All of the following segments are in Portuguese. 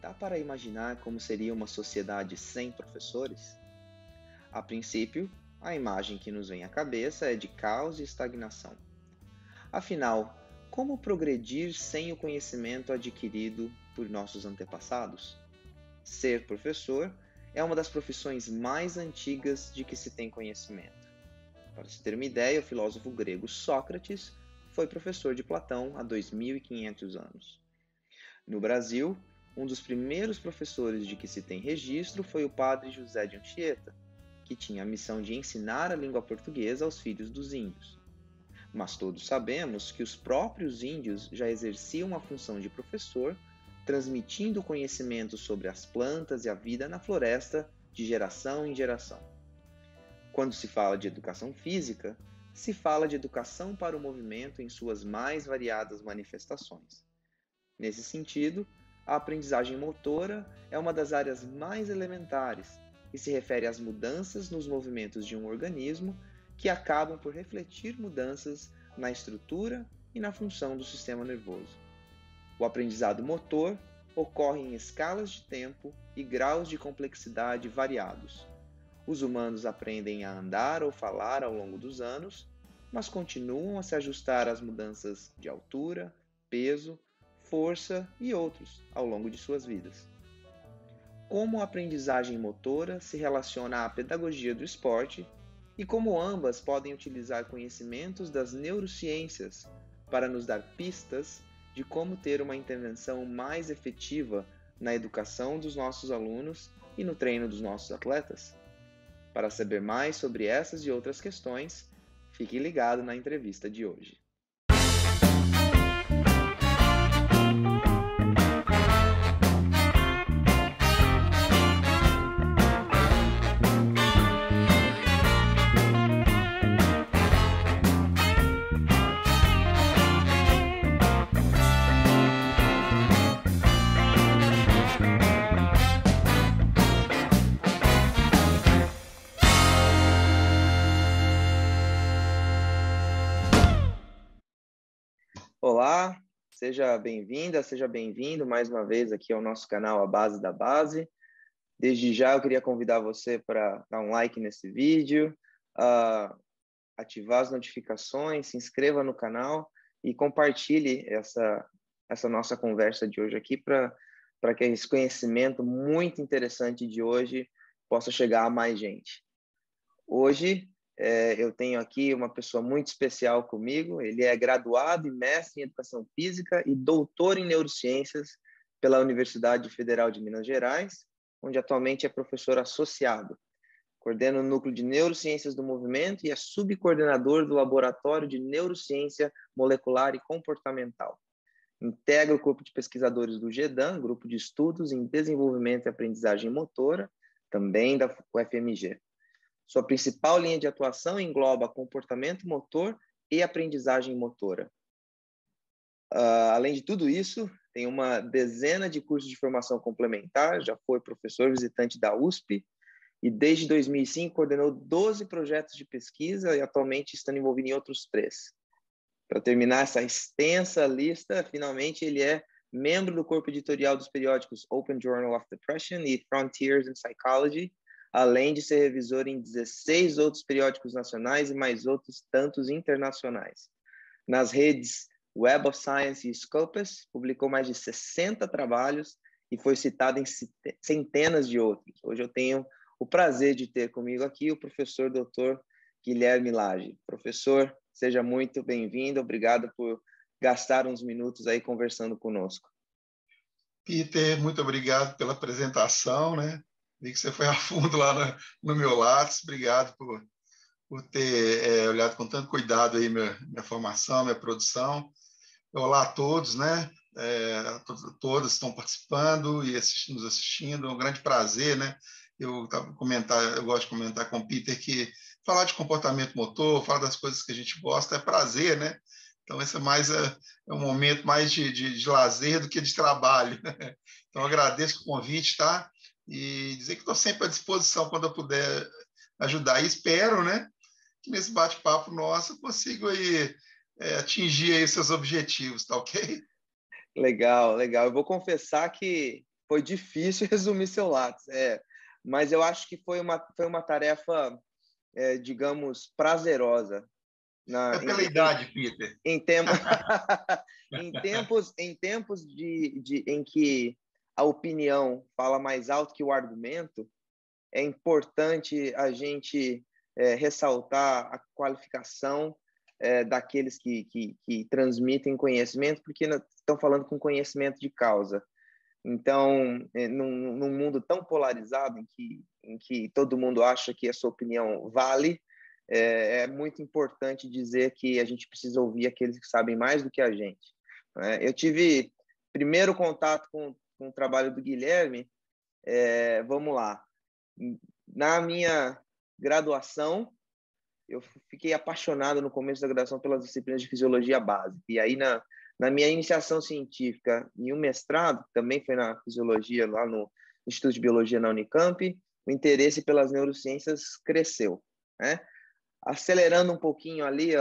Dá para imaginar como seria uma sociedade sem professores? A princípio, a imagem que nos vem à cabeça é de caos e estagnação. Afinal, como progredir sem o conhecimento adquirido por nossos antepassados? Ser professor é uma das profissões mais antigas de que se tem conhecimento. Para se ter uma ideia, o filósofo grego Sócrates foi professor de Platão há 2500 anos. No Brasil, um dos primeiros professores de que se tem registro foi o padre José de Anchieta, que tinha a missão de ensinar a língua portuguesa aos filhos dos índios. Mas todos sabemos que os próprios índios já exerciam a função de professor, transmitindo conhecimento sobre as plantas e a vida na floresta de geração em geração. Quando se fala de educação física, se fala de educação para o movimento em suas mais variadas manifestações. Nesse sentido, a aprendizagem motora é uma das áreas mais elementares e se refere às mudanças nos movimentos de um organismo que acabam por refletir mudanças na estrutura e na função do sistema nervoso. O aprendizado motor ocorre em escalas de tempo e graus de complexidade variados. Os humanos aprendem a andar ou falar ao longo dos anos, mas continuam a se ajustar às mudanças de altura, peso, força e outros ao longo de suas vidas. Como a aprendizagem motora se relaciona à pedagogia do esporte e como ambas podem utilizar conhecimentos das neurociências para nos dar pistas de como ter uma intervenção mais efetiva na educação dos nossos alunos e no treino dos nossos atletas? Para saber mais sobre essas e outras questões, fique ligado na entrevista de hoje. Olá, seja bem-vinda, seja bem-vindo mais uma vez aqui ao nosso canal A Base da Base. Desde já eu queria convidar você para dar um like nesse vídeo, ativar as notificações, se inscreva no canal e compartilhe essa nossa conversa de hoje aqui para que esse conhecimento muito interessante de hoje possa chegar a mais gente. Hoje eu tenho aqui uma pessoa muito especial comigo. Ele é graduado e mestre em Educação Física e doutor em Neurociências pela Universidade Federal de Minas Gerais, onde atualmente é professor associado. Coordena o Núcleo de Neurociências do Movimento e é subcoordenador do Laboratório de Neurociência Molecular e Comportamental. Integra o corpo de pesquisadores do GEDAM, Grupo de Estudos em Desenvolvimento e Aprendizagem Motora, também da UFMG. Sua principal linha de atuação engloba comportamento motor e aprendizagem motora. Além de tudo isso, tem uma dezena de cursos de formação complementar, já foi professor visitante da USP e desde 2005 coordenou 12 projetos de pesquisa e atualmente está envolvido em outros 3. Para terminar essa extensa lista, finalmente ele é membro do corpo editorial dos periódicos Open Journal of Depression e Frontiers in Psychology, além de ser revisor em 16 outros periódicos nacionais e mais outros tantos internacionais. Nas redes Web of Science e Scopus, publicou mais de 60 trabalhos e foi citado em centenas de outros. Hoje eu tenho o prazer de ter comigo aqui o professor Dr. Guilherme Lage. Professor, seja muito bem-vindo, obrigado por gastar uns minutos aí conversando conosco. Peter, muito obrigado pela apresentação, né? Vi que você foi a fundo lá no meu Lattes. Obrigado por ter olhado com tanto cuidado aí minha formação, minha produção. Olá a todos, né? Todas estão participando e nos assistindo. É um grande prazer, né? Eu gosto de comentar com o Peter que falar de comportamento motor, falar das coisas que a gente gosta é prazer, né? Então, esse é um momento mais de lazer do que de trabalho. Então, eu agradeço o convite, tá? E dizer que estou sempre à disposição quando eu puder ajudar. E espero, né, que nesse bate-papo nosso eu consiga aí, atingir aí os seus objetivos, tá ok? Legal, legal. Eu vou confessar que foi difícil resumir seu Lattes, mas eu acho que foi uma tarefa, digamos, prazerosa. É pela idade, Peter. Em, tem... em tempos em que a opinião fala mais alto que o argumento, é importante a gente ressaltar a qualificação daqueles que transmitem conhecimento, porque estão falando com conhecimento de causa. Então, num mundo tão polarizado, em que todo mundo acha que a sua opinião vale, é muito importante dizer que a gente precisa ouvir aqueles que sabem mais do que a gente. Eu tive primeiro contato com o trabalho do Guilherme, vamos lá. Na minha graduação, eu fiquei apaixonado no começo da graduação pelas disciplinas de fisiologia básica. E aí, na minha iniciação científica e um mestrado, também foi na fisiologia, lá no Instituto de Biologia na Unicamp, o interesse pelas neurociências cresceu, né? Acelerando um pouquinho ali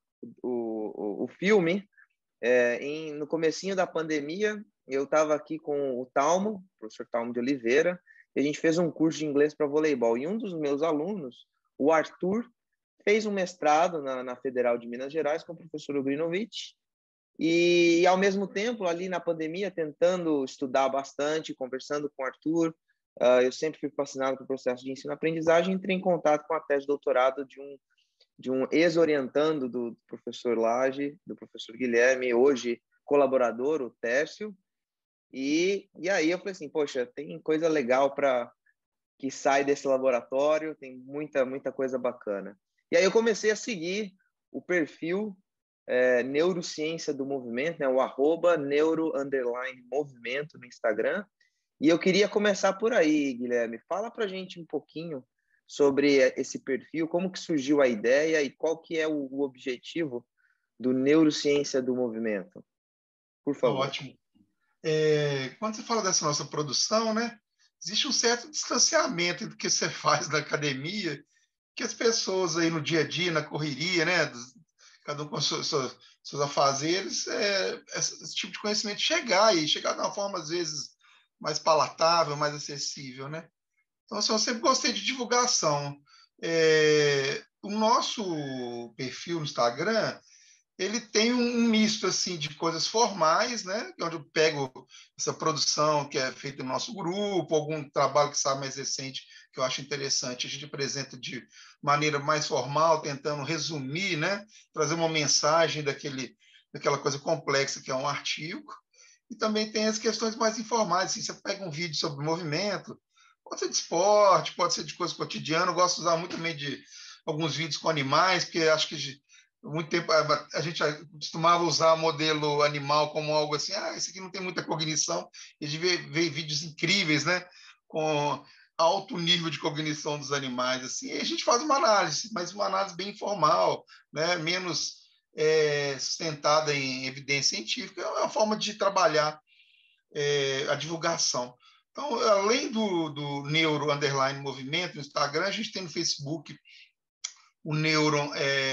o filme, no comecinho da pandemia, eu estava aqui com o Talmo, o professor Talmo de Oliveira, e a gente fez um curso de inglês para voleibol. E um dos meus alunos, o Arthur, fez um mestrado na Federal de Minas Gerais com o professor Ugrinovich, e ao mesmo tempo, ali na pandemia, tentando estudar bastante, conversando com o Arthur, eu sempre fui fascinado pelo processo de ensino-aprendizagem, entrei em contato com a tese de doutorado de um ex-orientando do professor Lage, do professor Guilherme, hoje colaborador, o Tércio, e aí eu falei assim, poxa, tem coisa legal que sai desse laboratório, tem muita coisa bacana. E aí eu comecei a seguir o perfil Neurociência do Movimento, né, o @neuro_movimento no Instagram, e eu queria começar por aí, Guilherme. Fala pra gente um pouquinho sobre esse perfil, como que surgiu a ideia e qual que é o objetivo do Neurociência do Movimento. Por favor. Ótimo. Quando você fala dessa nossa produção, né, existe um certo distanciamento do que você faz na academia, que as pessoas aí no dia a dia, na correria, né, cada um com seus afazeres, esse tipo de conhecimento chegar de uma forma, às vezes, mais palatável, mais acessível, né? Então, assim, eu sempre gostei de divulgação. O nosso perfil no Instagram, ele tem um misto assim de coisas formais, né, onde eu pego essa produção que é feita no nosso grupo, algum trabalho que está mais recente que eu acho interessante, a gente apresenta de maneira mais formal, tentando resumir, né, trazer uma mensagem daquela coisa complexa que é um artigo. E também tem as questões mais informais, assim, você pega um vídeo sobre movimento, pode ser de esporte, pode ser de coisa cotidiana, eu gosto de usar muito também de alguns vídeos com animais, porque acho que muito tempo a gente costumava usar modelo animal como algo assim, esse aqui não tem muita cognição, e a gente vê vídeos incríveis, né, com alto nível de cognição dos animais, assim, e a gente faz uma análise, mas uma análise bem informal, né, menos sustentada em evidência científica, é uma forma de trabalhar a divulgação. Então, além do Neuro_Movimento no Instagram, a gente tem no Facebook o Neuro,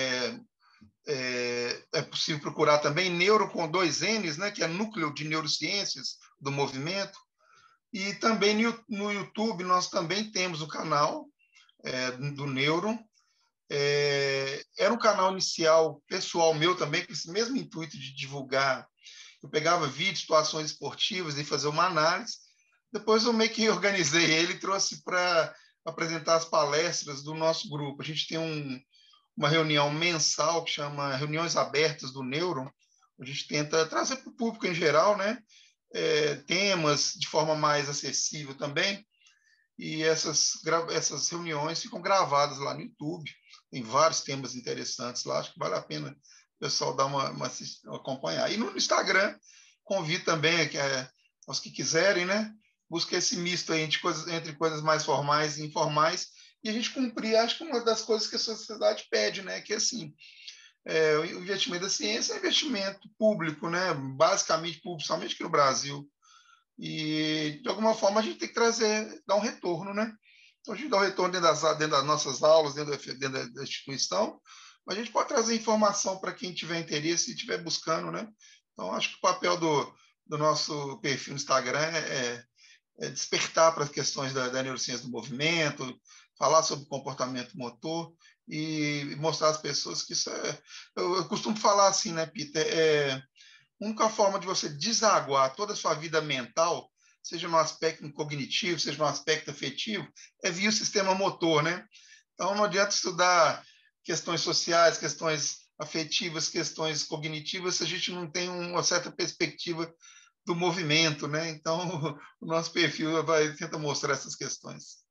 é possível procurar também Neuro com 2 N's, né, que é Núcleo de Neurociências do Movimento. E também no YouTube nós também temos o canal do Neuro. Era um canal inicial pessoal meu também, com esse mesmo intuito de divulgar. Eu pegava vídeos, situações esportivas e fazer uma análise. Depois eu meio que organizei ele e trouxe para apresentar as palestras do nosso grupo. A gente tem uma reunião mensal que chama Reuniões Abertas do Neuro. A gente tenta trazer para o público em geral, né, temas de forma mais acessível também. E essas reuniões ficam gravadas lá no YouTube. Tem vários temas interessantes lá, acho que vale a pena o pessoal dar uma acompanhar. E no Instagram, convido também aos que quiserem, né? Busca esse misto aí entre coisas mais formais e informais, e a gente cumprir, acho que uma das coisas que a sociedade pede, né? Que assim, o investimento da ciência é investimento público, né? Basicamente público, somente aqui no Brasil. E, de alguma forma, a gente tem que dar um retorno, né? Então, a gente dá um retorno dentro das nossas aulas, dentro da instituição, mas a gente pode trazer informação para quem tiver interesse e estiver buscando, né? Então, acho que o papel do nosso perfil no Instagram despertar para as questões da neurociência do movimento, falar sobre comportamento motor e mostrar às pessoas que isso é... Eu costumo falar assim, né, Peter? A única forma de você desaguar toda a sua vida mental, seja no aspecto cognitivo, seja no aspecto afetivo, é via o sistema motor, né? Então, não adianta estudar questões sociais, questões afetivas, questões cognitivas, se a gente não tem uma certa perspectiva do movimento, né? Então, o nosso perfil tenta mostrar essas questões.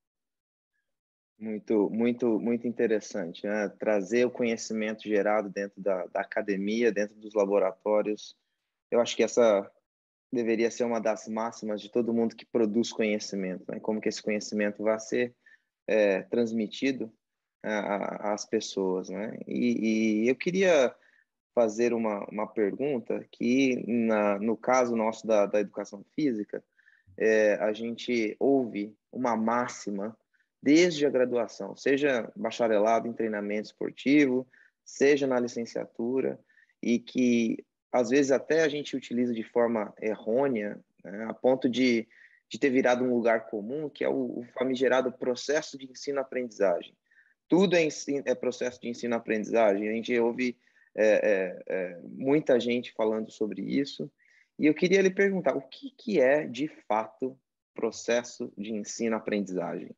Muito interessante, né? Trazer o conhecimento gerado dentro da academia, dentro dos laboratórios. Eu acho que essa deveria ser uma das máximas de todo mundo que produz conhecimento, né? Como que esse conhecimento vai ser transmitido às pessoas, né? E eu queria fazer uma pergunta que, no caso nosso da educação física, a gente ouve uma máxima desde a graduação, seja bacharelado em treinamento esportivo, seja na licenciatura, e que às vezes até a gente utiliza de forma errônea, né, a ponto de ter virado um lugar comum, que é o famigerado processo de ensino-aprendizagem. Tudo é processo de ensino-aprendizagem. A gente ouve muita gente falando sobre isso. E eu queria lhe perguntar, o que é, de fato, processo de ensino-aprendizagem?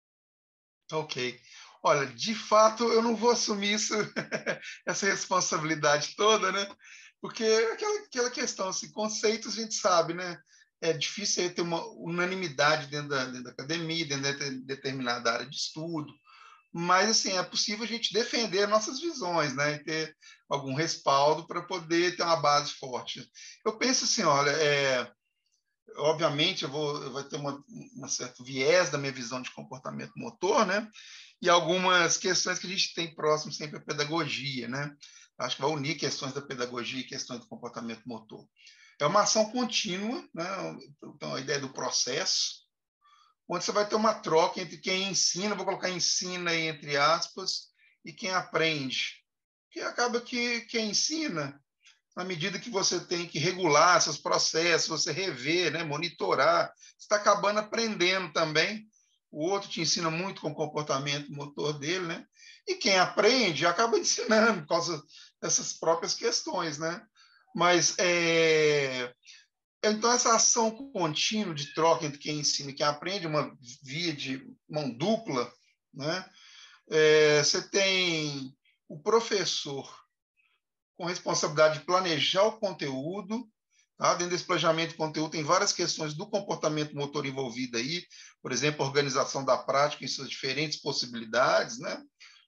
Ok. Olha, de fato, eu não vou assumir isso, essa responsabilidade toda, né? Porque aquela questão, assim, conceitos a gente sabe, né? É difícil ter uma unanimidade dentro da academia, dentro de determinada área de estudo, mas, assim, é possível a gente defender nossas visões, né? E ter algum respaldo para poder ter uma base forte. Eu penso assim, olha, obviamente eu vou ter uma certo viés da minha visão de comportamento motor, né? E algumas questões que a gente tem próximo sempre à pedagogia, né? Acho que vai unir questões da pedagogia e questões do comportamento motor. É uma ação contínua, né? Então, a ideia do processo, onde você vai ter uma troca entre quem ensina, vou colocar ensina aí entre aspas, e quem aprende. Que acaba que quem ensina, na medida que você tem que regular seus processos, você rever, né, monitorar, você está acabando aprendendo também. O outro te ensina muito com o comportamento motor dele, né? E quem aprende acaba ensinando por causa dessas próprias questões, né? Mas então essa ação contínua de troca entre quem ensina e quem aprende, uma via de mão dupla, né? Você tem o professor com responsabilidade de planejar o conteúdo. Tá? Dentro desse planejamento de conteúdo tem várias questões do comportamento motor envolvido aí, por exemplo, a organização da prática em suas diferentes possibilidades, né?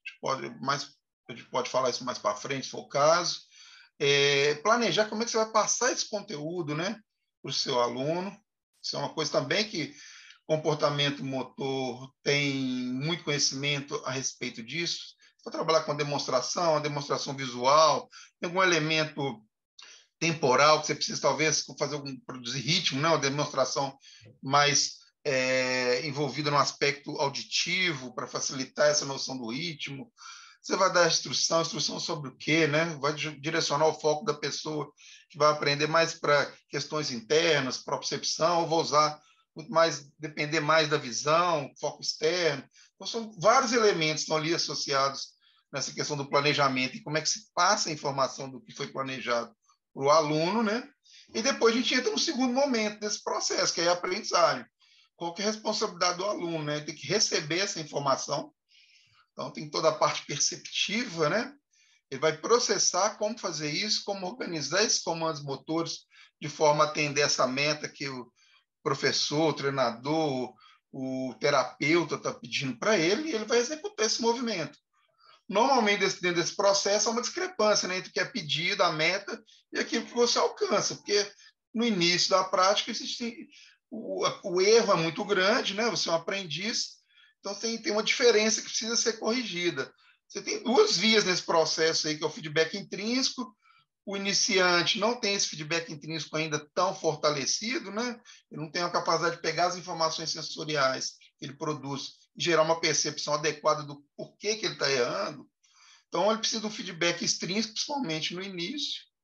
A gente pode falar isso mais para frente, se for o caso. Planejar como é que você vai passar esse conteúdo, né, para o seu aluno. Isso é uma coisa também que comportamento motor tem muito conhecimento a respeito disso. Vou trabalhar com a demonstração visual, tem algum elemento temporal que você precisa talvez produzir ritmo, né? Uma demonstração mais envolvida no aspecto auditivo para facilitar essa noção do ritmo. Você vai dar instrução sobre o quê, né? Vai direcionar o foco da pessoa que vai aprender mais para questões internas, propriocepção, ou vou usar muito mais, depender mais da visão, foco externo. Então, são vários elementos que estão ali associados nessa questão do planejamento e como é que se passa a informação do que foi planejado para o aluno, né? E depois a gente entra no segundo momento desse processo, que é a aprendizagem. Qual que é a responsabilidade do aluno, né? Ele tem que receber essa informação. Então, tem toda a parte perceptiva, né? Ele vai processar como fazer isso, como organizar esses comandos motores de forma a atender essa meta que o professor, o treinador, o terapeuta está pedindo para ele, e ele vai executar esse movimento. Normalmente, dentro desse processo, há uma discrepância, né, entre o que é pedido, a meta, e aquilo que você alcança, porque no início da prática existe o erro é muito grande, né? Você é um aprendiz, então tem uma diferença que precisa ser corrigida. Você tem duas vias nesse processo aí, que é o feedback intrínseco. O iniciante não tem esse feedback intrínseco ainda tão fortalecido, né? Ele não tem a capacidade de pegar as informações sensoriais que ele produz e gerar uma percepção adequada do porquê que ele está errando. Então, ele precisa de um feedback extrínseco, principalmente no início.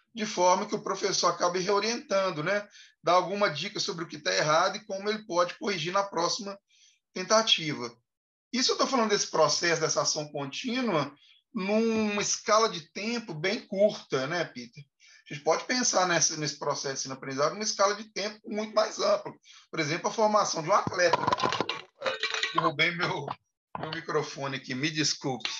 de forma que o professor acabe reorientando, né? Dá alguma dica sobre o que está errado e como ele pode corrigir na próxima tentativa. Isso eu estou falando desse processo, dessa ação contínua, numa escala de tempo bem curta, né, Peter? A gente pode pensar nesse processo de ensino-aprendizagem numa escala de tempo muito mais ampla. Por exemplo, a formação de um atleta. Derrubei meu microfone aqui, me desculpe.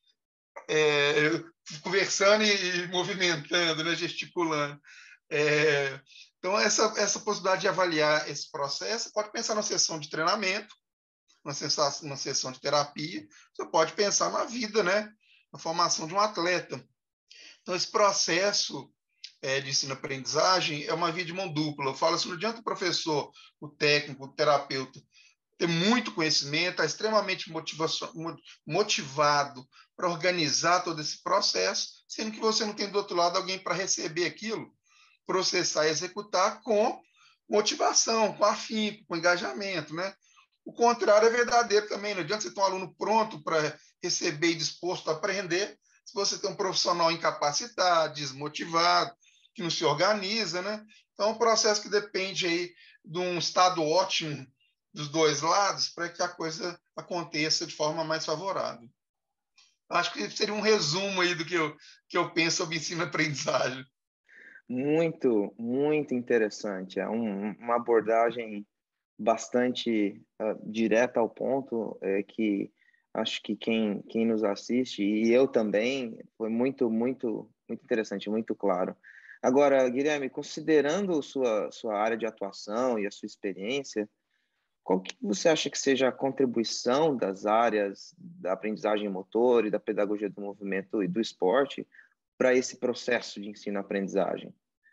Conversando e movimentando, né, gesticulando. Então, essa possibilidade de avaliar esse processo, pode pensar na sessão de treinamento, uma sessão de terapia, você pode pensar na vida, né? Na formação de um atleta. Então, esse processo de ensino-aprendizagem é uma via de mão dupla. Eu falo assim, não adianta o professor, o técnico, o terapeuta ter muito conhecimento, estar extremamente motivado para organizar todo esse processo, sendo que você não tem do outro lado alguém para receber aquilo, processar e executar com motivação, com afinco, com engajamento, né? O contrário é verdadeiro também. Não adianta você ter um aluno pronto para receber e disposto a aprender, se você tem um profissional incapacitado, desmotivado, que não se organiza, né? Então, é um processo que depende aí de um estado ótimo dos dois lados para que a coisa aconteça de forma mais favorável. Acho que seria um resumo aí do que eu penso sobre ensino-aprendizagem. Muito, muito interessante. É uma abordagem bastante direta ao ponto, que acho que quem nos assiste, e eu também, foi muito, muito, muito interessante, muito claro. Agora, Guilherme, considerando sua área de atuação e a sua experiência, qual que você acha que seja a contribuição das áreas da aprendizagem motor e da pedagogia do movimento e do esporte para esse processo de ensino-aprendizagem?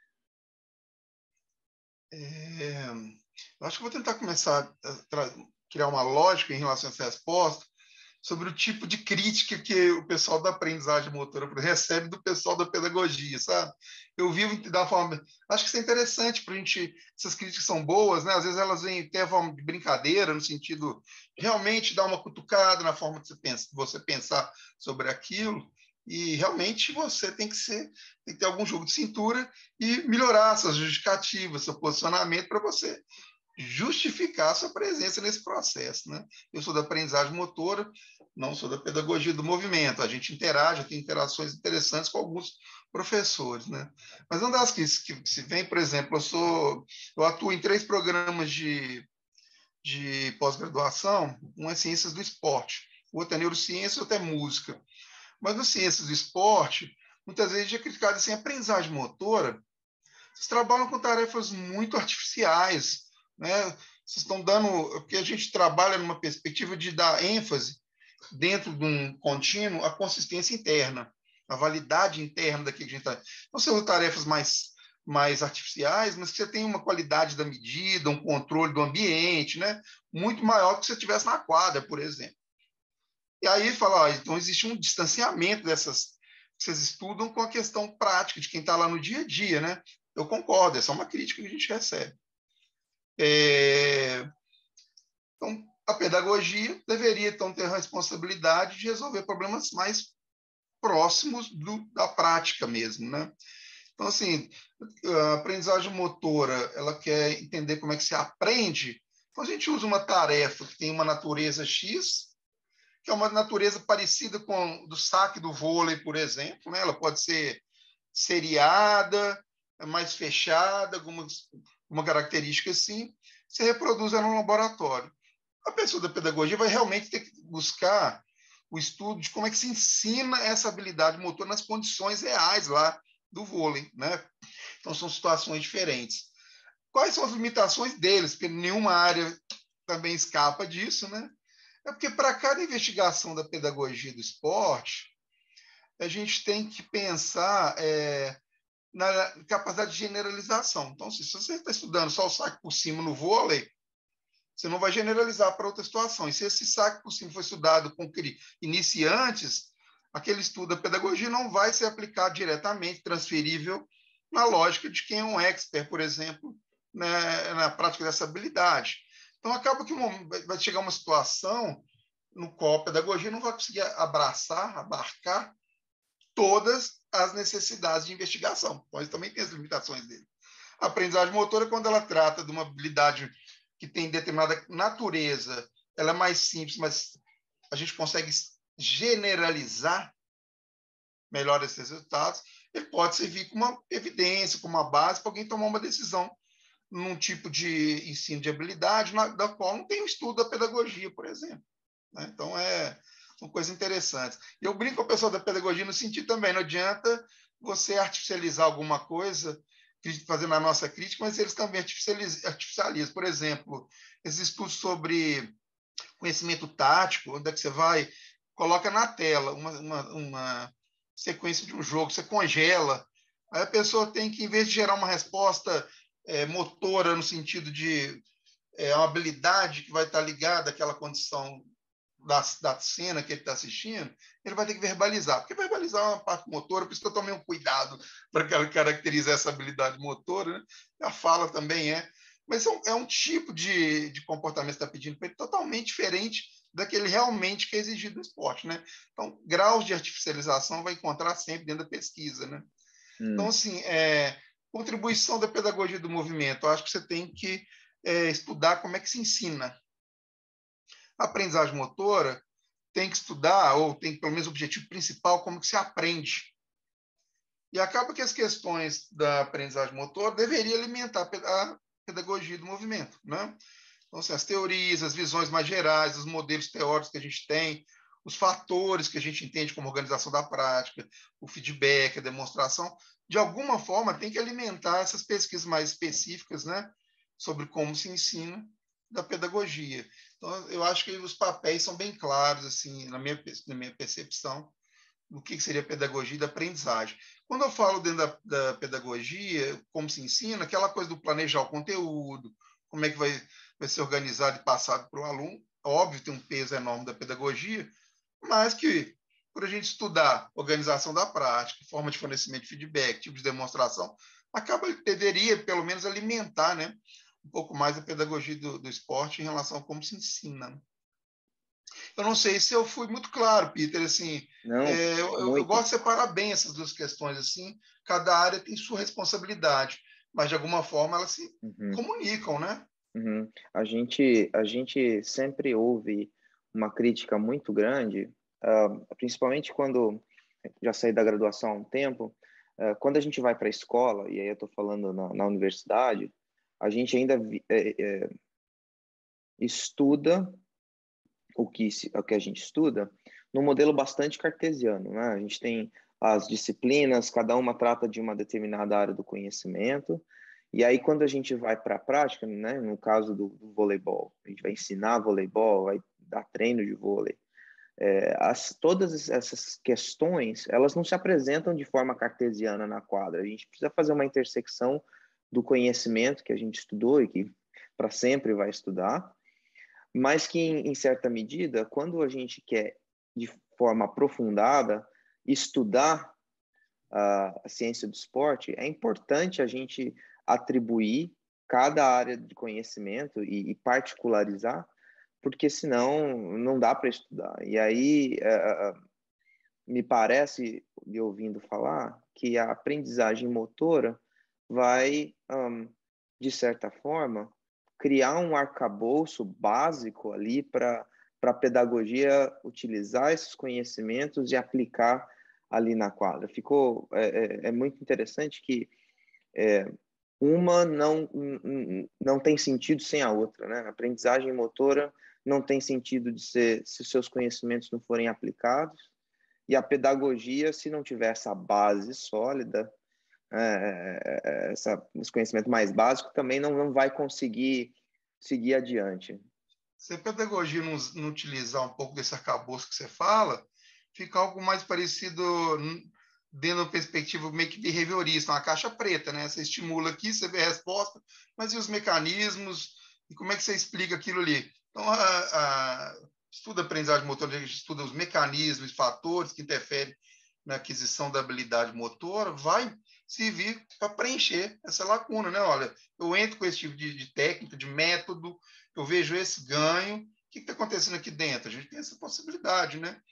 Eu acho que vou tentar começar a criar uma lógica em relação a essa resposta sobre o tipo de crítica que o pessoal da aprendizagem motora recebe do pessoal da pedagogia, sabe? Eu vivo da forma... Acho que isso é interessante para a gente... Essas críticas são boas, né? Às vezes elas vêm até a forma de brincadeira, no sentido de realmente dar uma cutucada na forma de você pensar sobre aquilo, e realmente você tem que ter algum jogo de cintura e melhorar suas justificativas, seu posicionamento para você justificar a sua presença nesse processo, né? Eu sou da aprendizagem motora, não sou da pedagogia do movimento. A gente interage, tem interações interessantes com alguns professores, né? Mas uma das que se vem, por exemplo, eu atuo em 3 programas de pós-graduação, um é Ciências do Esporte, o outro é Neurociência, o outro é Música. Mas nas Ciências do Esporte, muitas vezes é criticado assim, aprendizagem motora, vocês trabalham com tarefas muito artificiais, né? Vocês estão dando, porque a gente trabalha numa perspectiva de dar ênfase dentro de um contínuo à consistência interna, à validade interna daquilo que a gente está. Então, são tarefas mais artificiais, mas que você tem uma qualidade da medida, um controle do ambiente, né? Muito maior que se você estivesse na quadra, por exemplo. E aí fala, então existe um distanciamento dessas que vocês estudam com a questão prática de quem está lá no dia a dia, né? Eu concordo, essa é uma crítica que a gente recebe. Então, a pedagogia deveria, então, ter a responsabilidade de resolver problemas mais próximos da prática mesmo, né? Então, assim, a aprendizagem motora, ela quer entender como é que se aprende. Então, a gente usa uma tarefa que tem uma natureza X, que é uma natureza parecida com do saque do vôlei, por exemplo, né? Ela pode ser seriada, mais fechada, uma característica assim, se reproduz ela no laboratório. A pessoa da pedagogia vai realmente ter que buscar o estudo de como é que se ensina essa habilidade motor nas condições reais lá do vôlei, né? Então, são situações diferentes. Quais são as limitações deles? Porque nenhuma área também escapa disso, né? É porque para cada investigação da pedagogia do esporte, a gente tem que pensar na capacidade de generalização. Então, se você está estudando só o saque por cima no vôlei, você não vai generalizar para outra situação. E se esse saque por cima foi estudado com iniciantes, aquele estudo da pedagogia não vai ser aplicado diretamente, transferível, na lógica de quem é um expert, por exemplo, né, na prática dessa habilidade. Então, acaba que vai chegar uma situação no qual a pedagogia não vai conseguir abraçar, abarcar todas as necessidades de investigação. Então, isso também tem as limitações dele. A aprendizagem motora, quando ela trata de uma habilidade que tem determinada natureza, ela é mais simples, mas a gente consegue generalizar melhor esses resultados, ele pode servir como uma evidência, como uma base para alguém tomar uma decisão num tipo de ensino de habilidade da qual não tem o estudo da pedagogia, por exemplo. Né? Então, são coisas interessantes. Eu brinco com a pessoa da pedagogia no sentido também, não adianta você artificializar alguma coisa, fazendo a nossa crítica, mas eles também artificializam. Por exemplo, esses estudos sobre conhecimento tático, onde é que você vai, coloca na tela uma sequência de um jogo, você congela, aí a pessoa tem que, em vez de gerar uma resposta motora, no sentido de uma habilidade que vai estar ligada àquela condição da cena que ele está assistindo, ele vai ter que verbalizar, porque verbalizar é uma parte motora, por isso que eu tomei um cuidado para caracterizar essa habilidade motora, né? A fala também mas é um tipo de comportamento que está pedindo para ele totalmente diferente daquele realmente que é exigido no esporte, né? Então, graus de artificialização vai encontrar sempre dentro da pesquisa, né? Então, assim, contribuição da pedagogia do movimento, eu acho que você tem que estudar como é que se ensina. A aprendizagem motora tem que estudar, ou tem pelo menos o objetivo principal, como que se aprende. E acaba que as questões da aprendizagem motora deveriam alimentar a pedagogia do movimento, né? Então, assim, as teorias, as visões mais gerais, os modelos teóricos que a gente tem, os fatores que a gente entende como organização da prática, o feedback, a demonstração, de alguma forma tem que alimentar essas pesquisas mais específicas, né, sobre como se ensina da pedagogia. Então, eu acho que os papéis são bem claros, assim, na minha percepção, do que seria pedagogia e da aprendizagem. Quando eu falo dentro da pedagogia, como se ensina, aquela coisa do planejar o conteúdo, como é que vai ser organizado e passado para o aluno, óbvio, tem um peso enorme da pedagogia, mas que, por a gente estudar organização da prática, forma de fornecimento de feedback, tipo de demonstração, deveria, pelo menos, alimentar, né, um pouco mais a pedagogia do esporte em relação a como se ensina. Eu não sei se eu fui muito claro, Peter, assim, Não, eu muito. gosto de separar bem essas duas questões, assim, cada área tem sua responsabilidade, mas de alguma forma elas se Uhum, comunicam, né? uhum. A gente sempre ouve uma crítica muito grande, principalmente quando já saí da graduação há um tempo, quando a gente vai para a escola, e aí eu estou falando na universidade, a gente ainda estuda o que a gente estuda num modelo bastante cartesiano, né? A gente tem as disciplinas, cada uma trata de uma determinada área do conhecimento, e aí quando a gente vai para a prática, né, no caso do voleibol, a gente vai ensinar voleibol, vai dar treino de vôlei, todas essas questões, elas não se apresentam de forma cartesiana na quadra, a gente precisa fazer uma intersecção do conhecimento que a gente estudou e que para sempre vai estudar, mas que, em certa medida, quando a gente quer, de forma aprofundada, estudar a ciência do esporte, é importante a gente atribuir cada área de conhecimento e particularizar, porque senão não dá para estudar. E aí, me parece, me ouvindo falar, que a aprendizagem motora vai, de certa forma, criar um arcabouço básico ali para a pedagogia utilizar esses conhecimentos e aplicar ali na quadra. É muito interessante que uma não tem sentido sem a outra, né? A aprendizagem motora não tem sentido de ser se os seus conhecimentos não forem aplicados, e a pedagogia, se não tiver essa base sólida, esse conhecimento mais básico, também não vai conseguir seguir adiante. Se a pedagogia não utilizar um pouco desse arcabouço que você fala, fica algo mais parecido dentro da perspectiva meio que behaviorista, uma caixa preta, né? Você estimula aqui, você vê a resposta, mas e os mecanismos? E como é que você explica aquilo ali? Então, estuda a aprendizagem motora, a gente estuda os mecanismos, fatores que interferem na aquisição da habilidade motora, vai servir para preencher essa lacuna, né? Olha, eu entro com esse tipo de técnica, de método, eu vejo esse ganho, o que está acontecendo aqui dentro? A gente tem essa possibilidade, né?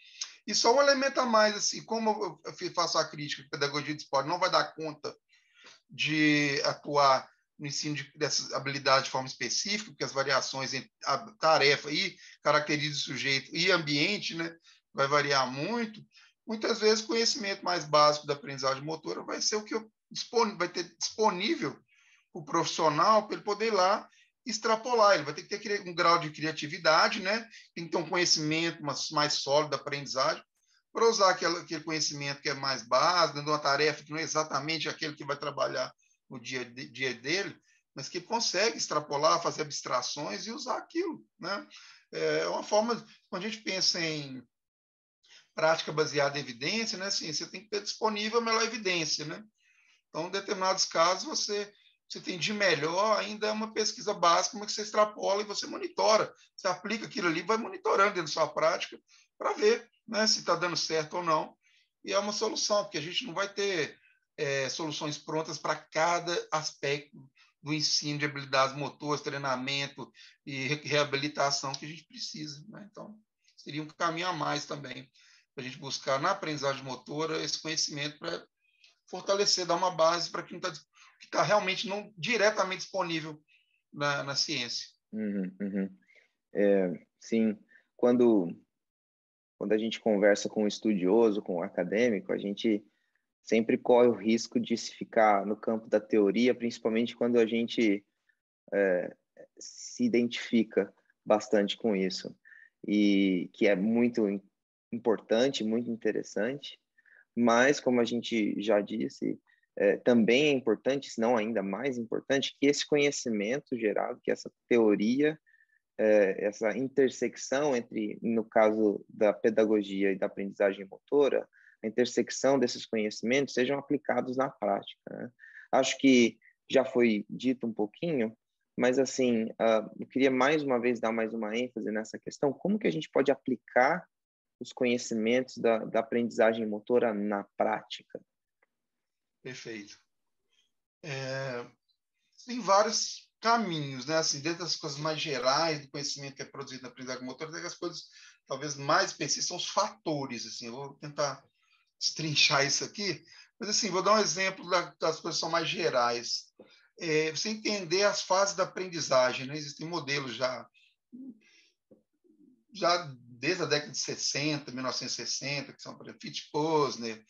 E só um elemento a mais, assim, como eu faço a crítica que a pedagogia de esporte não vai dar conta de atuar no ensino dessas habilidades de forma específica, porque as variações entre a tarefa e característica do sujeito e ambiente, né, vai variar muito. Muitas vezes, o conhecimento mais básico da aprendizagem motora vai ser o que vai ter disponível para o profissional para ele poder ir lá extrapolar. Ele vai ter que ter um grau de criatividade, né? Tem que ter um conhecimento mais sólido da aprendizagem para usar aquele conhecimento que é mais básico, dentro de uma tarefa que não é exatamente aquele que vai trabalhar no dia a dia dele, mas que consegue extrapolar, fazer abstrações e usar aquilo, né? É uma forma, quando a gente pensa em prática baseada em evidência, né? Assim, você tem que ter disponível a melhor evidência, né? Então, em determinados casos, você tem de melhor ainda uma pesquisa básica, uma que você extrapola e você monitora. Você aplica aquilo ali, vai monitorando dentro da sua prática para ver, né, se está dando certo ou não. E é uma solução, porque a gente não vai ter soluções prontas para cada aspecto do ensino de habilidades motoras, treinamento e reabilitação que a gente precisa, né? Então, seria um caminho a mais também para a gente buscar na aprendizagem motora esse conhecimento para fortalecer, dar uma base para quem está realmente não diretamente disponível na ciência. Uhum, uhum. Sim, quando, quando a gente conversa com um estudioso, com um acadêmico, a gente sempre corre o risco de se ficar no campo da teoria, principalmente quando a gente se identifica bastante com isso, e que é muito importante, muito interessante, mas, como a gente já disse, também é importante, se não ainda mais importante, que esse conhecimento gerado, que essa teoria, essa intersecção entre, no caso da pedagogia e da aprendizagem motora, a intersecção desses conhecimentos sejam aplicados na prática, né? Acho que já foi dito um pouquinho, mas assim, eu queria mais uma vez dar mais uma ênfase nessa questão, como que a gente pode aplicar os conhecimentos da aprendizagem motora na prática? Perfeito. Tem vários caminhos, né? Assim, dentro das coisas mais gerais do conhecimento que é produzido na aprendizagem motora, tem as coisas talvez mais específicas, são os fatores. Assim, eu vou tentar destrinchar isso aqui, mas assim, vou dar um exemplo das coisas que são mais gerais. Você entender as fases da aprendizagem, né? Existem modelos já desde a década de 60, 1960, que são, por exemplo, Fitch-Posner,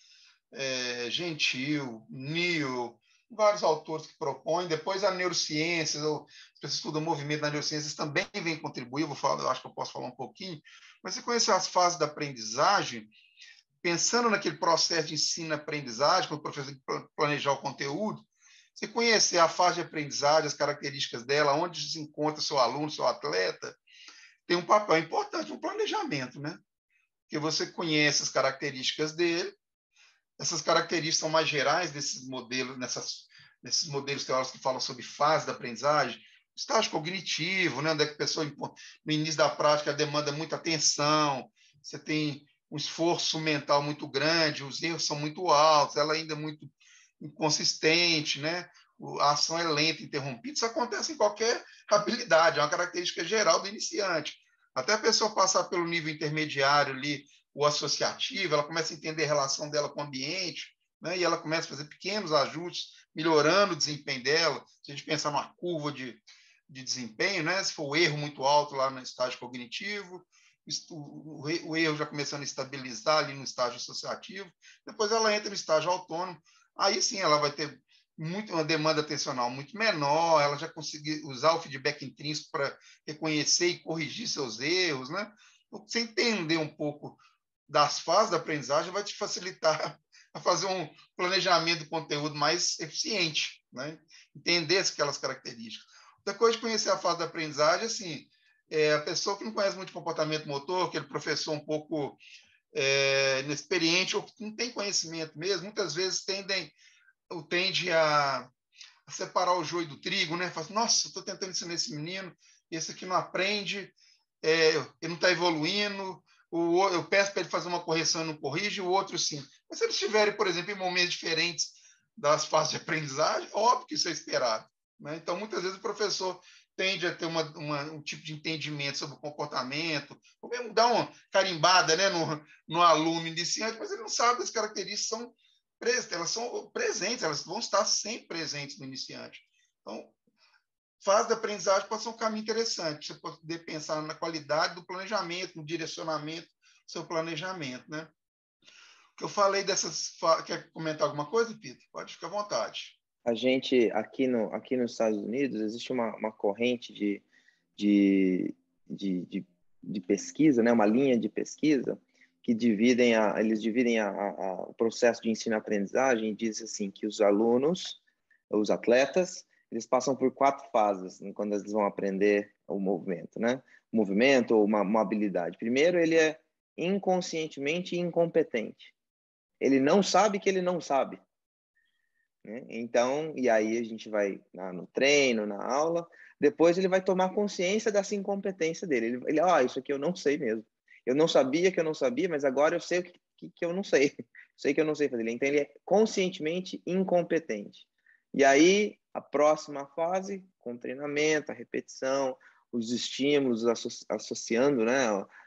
Gentil, Neal, vários autores que propõem. Depois a neurociência, as pessoas que estudam o movimento da neurociência também vêm contribuir, eu acho que eu posso falar um pouquinho, mas você conhecer as fases da aprendizagem, pensando naquele processo de ensino-aprendizagem, quando o professor tem que planejar o conteúdo, você conhecer a fase de aprendizagem, as características dela, onde se encontra seu aluno, seu atleta, tem um papel importante no planejamento, né? Porque você conhece as características dele, essas características são mais gerais desses modelos, nesses modelos teóricos que falam sobre fase da aprendizagem, estágio cognitivo, né, onde é que a pessoa, no início da prática, demanda muita atenção, você tem um esforço mental muito grande, os erros são muito altos, ela ainda é muito inconsistente, né? A ação é lenta, interrompida, isso acontece em qualquer habilidade, é uma característica geral do iniciante. Até a pessoa passar pelo nível intermediário ali, o associativo, ela começa a entender a relação dela com o ambiente, né? E ela começa a fazer pequenos ajustes, melhorando o desempenho dela. Se a gente pensar numa curva de desempenho, né? Se for o erro muito alto lá no estágio cognitivo, o erro já começando a estabilizar ali no estágio associativo, depois ela entra no estágio autônomo, aí sim ela vai ter uma demanda atencional muito menor, ela já conseguir usar o feedback intrínseco para reconhecer e corrigir seus erros, né? Então, você entender um pouco das fases da aprendizagem vai te facilitar a fazer um planejamento de conteúdo mais eficiente, né? Entender aquelas características. Outra coisa de conhecer a fase da aprendizagem, assim, a pessoa que não conhece muito comportamento motor, aquele professor um pouco inexperiente ou que não tem conhecimento mesmo, muitas vezes tende a separar o joio do trigo, né? Fala assim, nossa, estou tentando ensinar esse menino, esse aqui não aprende, ele não está evoluindo, eu peço para ele fazer uma correção e não corrige, o outro sim. Mas se eles estiverem, por exemplo, em momentos diferentes das fases de aprendizagem, óbvio que isso é esperado, né? Então, muitas vezes o professor tende a ter um tipo de entendimento sobre o comportamento, ou mesmo dar uma carimbada, né, no aluno iniciante, mas ele não sabe as características elas são presentes, elas vão estar sempre presentes no iniciante. Então, fase de aprendizagem pode ser um caminho interessante, você poder pensar na qualidade do planejamento, no direcionamento do seu planejamento, né? O que eu falei dessas... Quer comentar alguma coisa, Peter? Pode ficar à vontade. A gente, aqui nos Estados Unidos, existe uma corrente de, de pesquisa, né? Uma linha de pesquisa que eles dividem o processo de ensino-aprendizagem e diz assim que os alunos, os atletas, eles passam por 4 fases, né, quando eles vão aprender o movimento, né? O movimento ou uma habilidade. Primeiro, ele é inconscientemente incompetente. Ele não sabe que ele não sabe, né? Então, e aí a gente vai no treino, na aula, depois ele vai tomar consciência dessa incompetência dele. Isso aqui eu não sei mesmo. Eu não sabia que eu não sabia, mas agora eu sei o que eu não sei. Sei que eu não sei fazer. Então, ele é conscientemente incompetente. E aí, a próxima fase, com o treinamento, a repetição, os estímulos associando, né,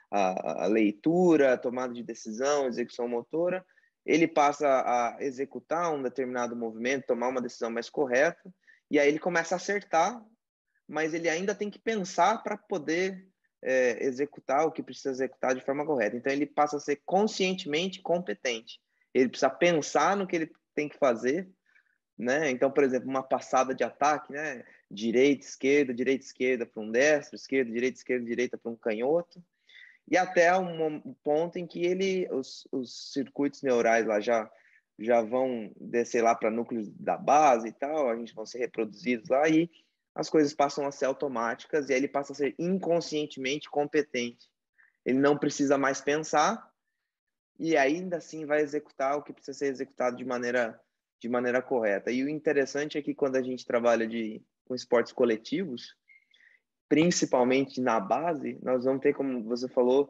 a leitura, a tomada de decisão, a execução motora, ele passa a executar um determinado movimento, tomar uma decisão mais correta, e aí ele começa a acertar, mas ele ainda tem que pensar para poder executar o que precisa executar de forma correta. Então, ele passa a ser conscientemente competente. Ele precisa pensar no que ele tem que fazer, né? Então, por exemplo, uma passada de ataque, né? Direita, esquerda para um destro, esquerda, direita para um canhoto, e até um ponto em que os circuitos neurais lá já vão descer lá para núcleos da base e tal, a gente vão ser reproduzidos lá e as coisas passam a ser automáticas e aí ele passa a ser inconscientemente competente. Ele não precisa mais pensar e ainda assim vai executar o que precisa ser executado de maneira correta. E o interessante é que quando a gente trabalha com esportes coletivos, principalmente na base, nós vamos ter, como você falou,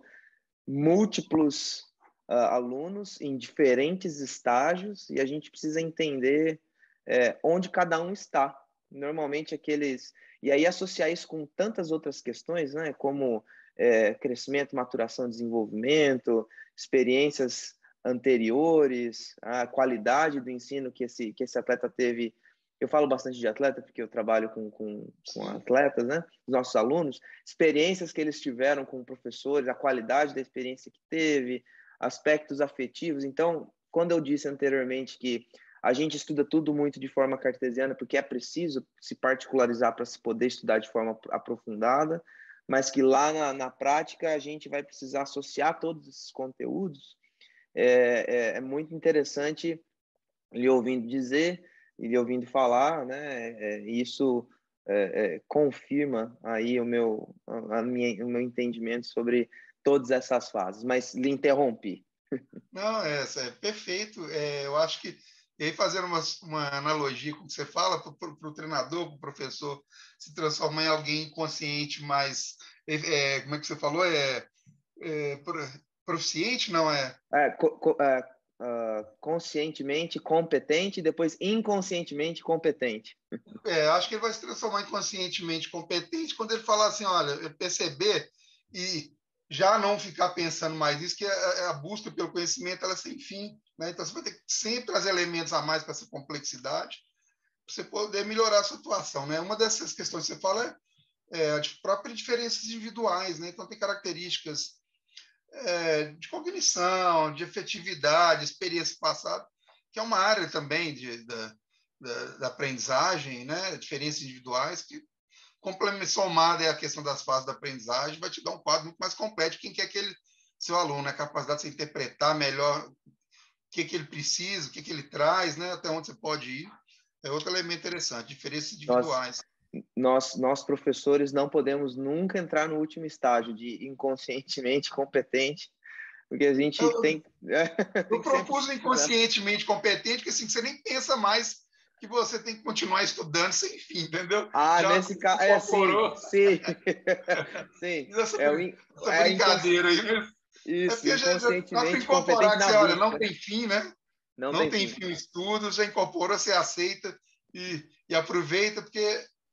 múltiplos alunos em diferentes estágios e a gente precisa entender onde cada um está. Normalmente aqueles... E aí associar isso com tantas outras questões, né? Como crescimento, maturação, desenvolvimento, experiências anteriores, a qualidade do ensino que esse atleta teve. Eu falo bastante de atleta porque eu trabalho com atletas, né? Os nossos alunos, experiências que eles tiveram com professores, a qualidade da experiência que teve, aspectos afetivos. Então, quando eu disse anteriormente que a gente estuda tudo muito de forma cartesiana porque é preciso se particularizar para se poder estudar de forma aprofundada, mas que lá na prática a gente vai precisar associar todos esses conteúdos. É muito interessante lhe ouvindo dizer e lhe ouvindo falar, né? Isso confirma aí o meu entendimento sobre todas essas fases. Mas lhe interrompi. Não, é perfeito. Eu acho que, e aí fazendo uma analogia com o que você fala, para o treinador, para o professor se transformar em alguém consciente, mais, como é que você falou? Proficiente, não é? Conscientemente competente e depois inconscientemente competente. Acho que ele vai se transformar em conscientemente competente quando ele falar assim, olha, perceber e já não ficar pensando mais nisso, que a busca pelo conhecimento ela é sem fim, né? Então você vai ter sempre trazer elementos a mais para essa complexidade, para você poder melhorar a situação, né? Uma dessas questões que você fala é as próprias diferenças individuais, né? Então tem características de cognição, de efetividade, experiência passada, que é uma área também da aprendizagem, né? Diferenças individuais que somada à questão das fases da aprendizagem, vai te dar um quadro muito mais completo de quem que é aquele seu aluno, a capacidade de você interpretar melhor o que ele precisa, o que ele traz, né? Até onde você pode ir. É outro elemento interessante, diferenças individuais. Nós professores não podemos nunca entrar no último estágio de inconscientemente competente, porque a gente tem Eu propus sempre... inconscientemente competente, porque assim, você nem pensa mais que você tem que continuar estudando sem fim, entendeu? Já nesse caso, incorporou sim. Sim. essa brincadeira aí, né? Isso, Porque a gente já inconscientemente incorporar competente que na você, olha, vida. não tem fim, né? Não Não tem tem fim. fim o estudo, já incorporou, você aceita e aproveita, porque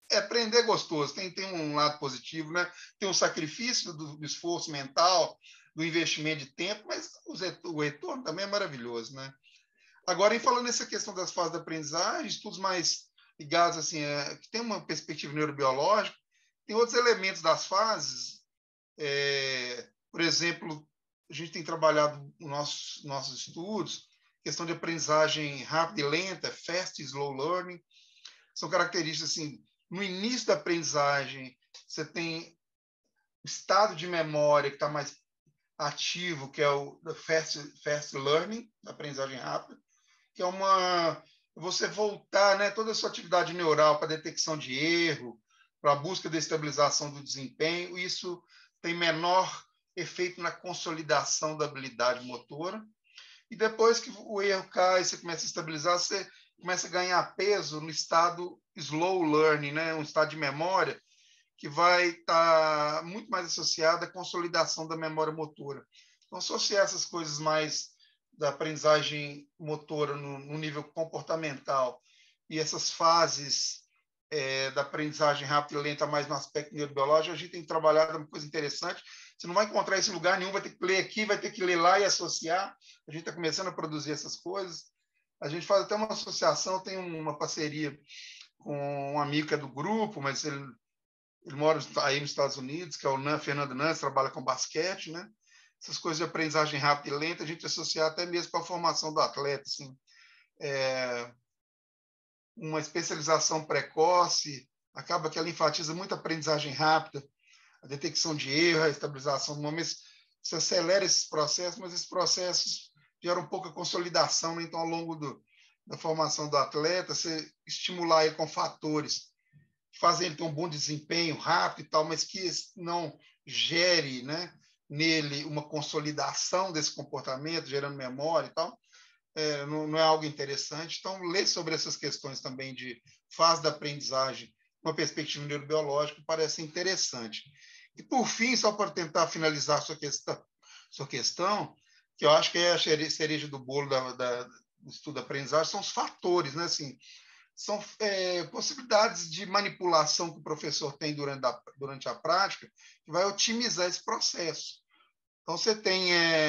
aprender é gostoso, tem um lado positivo, né? Tem um sacrifício do esforço mental, do investimento de tempo, mas o retorno também é maravilhoso, né? Agora, em falando nessa questão das fases da aprendizagem, estudos mais ligados, assim, que tem uma perspectiva neurobiológica, tem outros elementos das fases, por exemplo, a gente tem trabalhado nos nossos estudos, questão de aprendizagem rápida e lenta, fast e slow learning, são características, assim, no início da aprendizagem, você tem o estado de memória que está mais ativo, que é o fast learning, a aprendizagem rápida, que é você voltar, né, toda a sua atividade neural para detecção de erro, para a busca da estabilização do desempenho. Isso tem menor efeito na consolidação da habilidade motora. E depois que o erro cai, você começa a estabilizar, você começa a ganhar peso no estado slow learning, né, um estado de memória que vai estar muito mais associado à consolidação da memória motora. Então, associar essas coisas mais da aprendizagem motora no nível comportamental e essas fases da aprendizagem rápida e lenta mais no aspecto neurobiológico, a gente tem trabalhado uma coisa interessante. Você não vai encontrar isso em lugar nenhum, vai ter que ler aqui, vai ter que ler lá e associar. A gente está começando a produzir essas coisas. A gente faz até uma associação, tem uma parceria com um amigo que é do grupo, mas ele mora aí nos Estados Unidos, que é o Fernando Nantes, trabalha com basquete, né? Essas coisas de aprendizagem rápida e lenta, a gente associa até mesmo com a formação do atleta, assim. Uma especialização precoce, acaba que ela enfatiza muito a aprendizagem rápida, a detecção de erro, a estabilização do momento. Você acelera esses processos, mas esses processos geram pouca consolidação, né? Então, ao longo da formação do atleta, você estimular ele com fatores fazem ele ter um bom desempenho rápido e tal, mas que não gere, né, nele uma consolidação desse comportamento, gerando memória e tal, não é algo interessante. Então, ler sobre essas questões também de fase da aprendizagem, uma perspectiva neurobiológica, parece interessante. E, por fim, só para tentar finalizar sua questão, que eu acho que é a cereja do bolo do estudo da aprendizagem, são os fatores, né, assim, são possibilidades de manipulação que o professor tem durante a prática que vai otimizar esse processo. Então, você tem,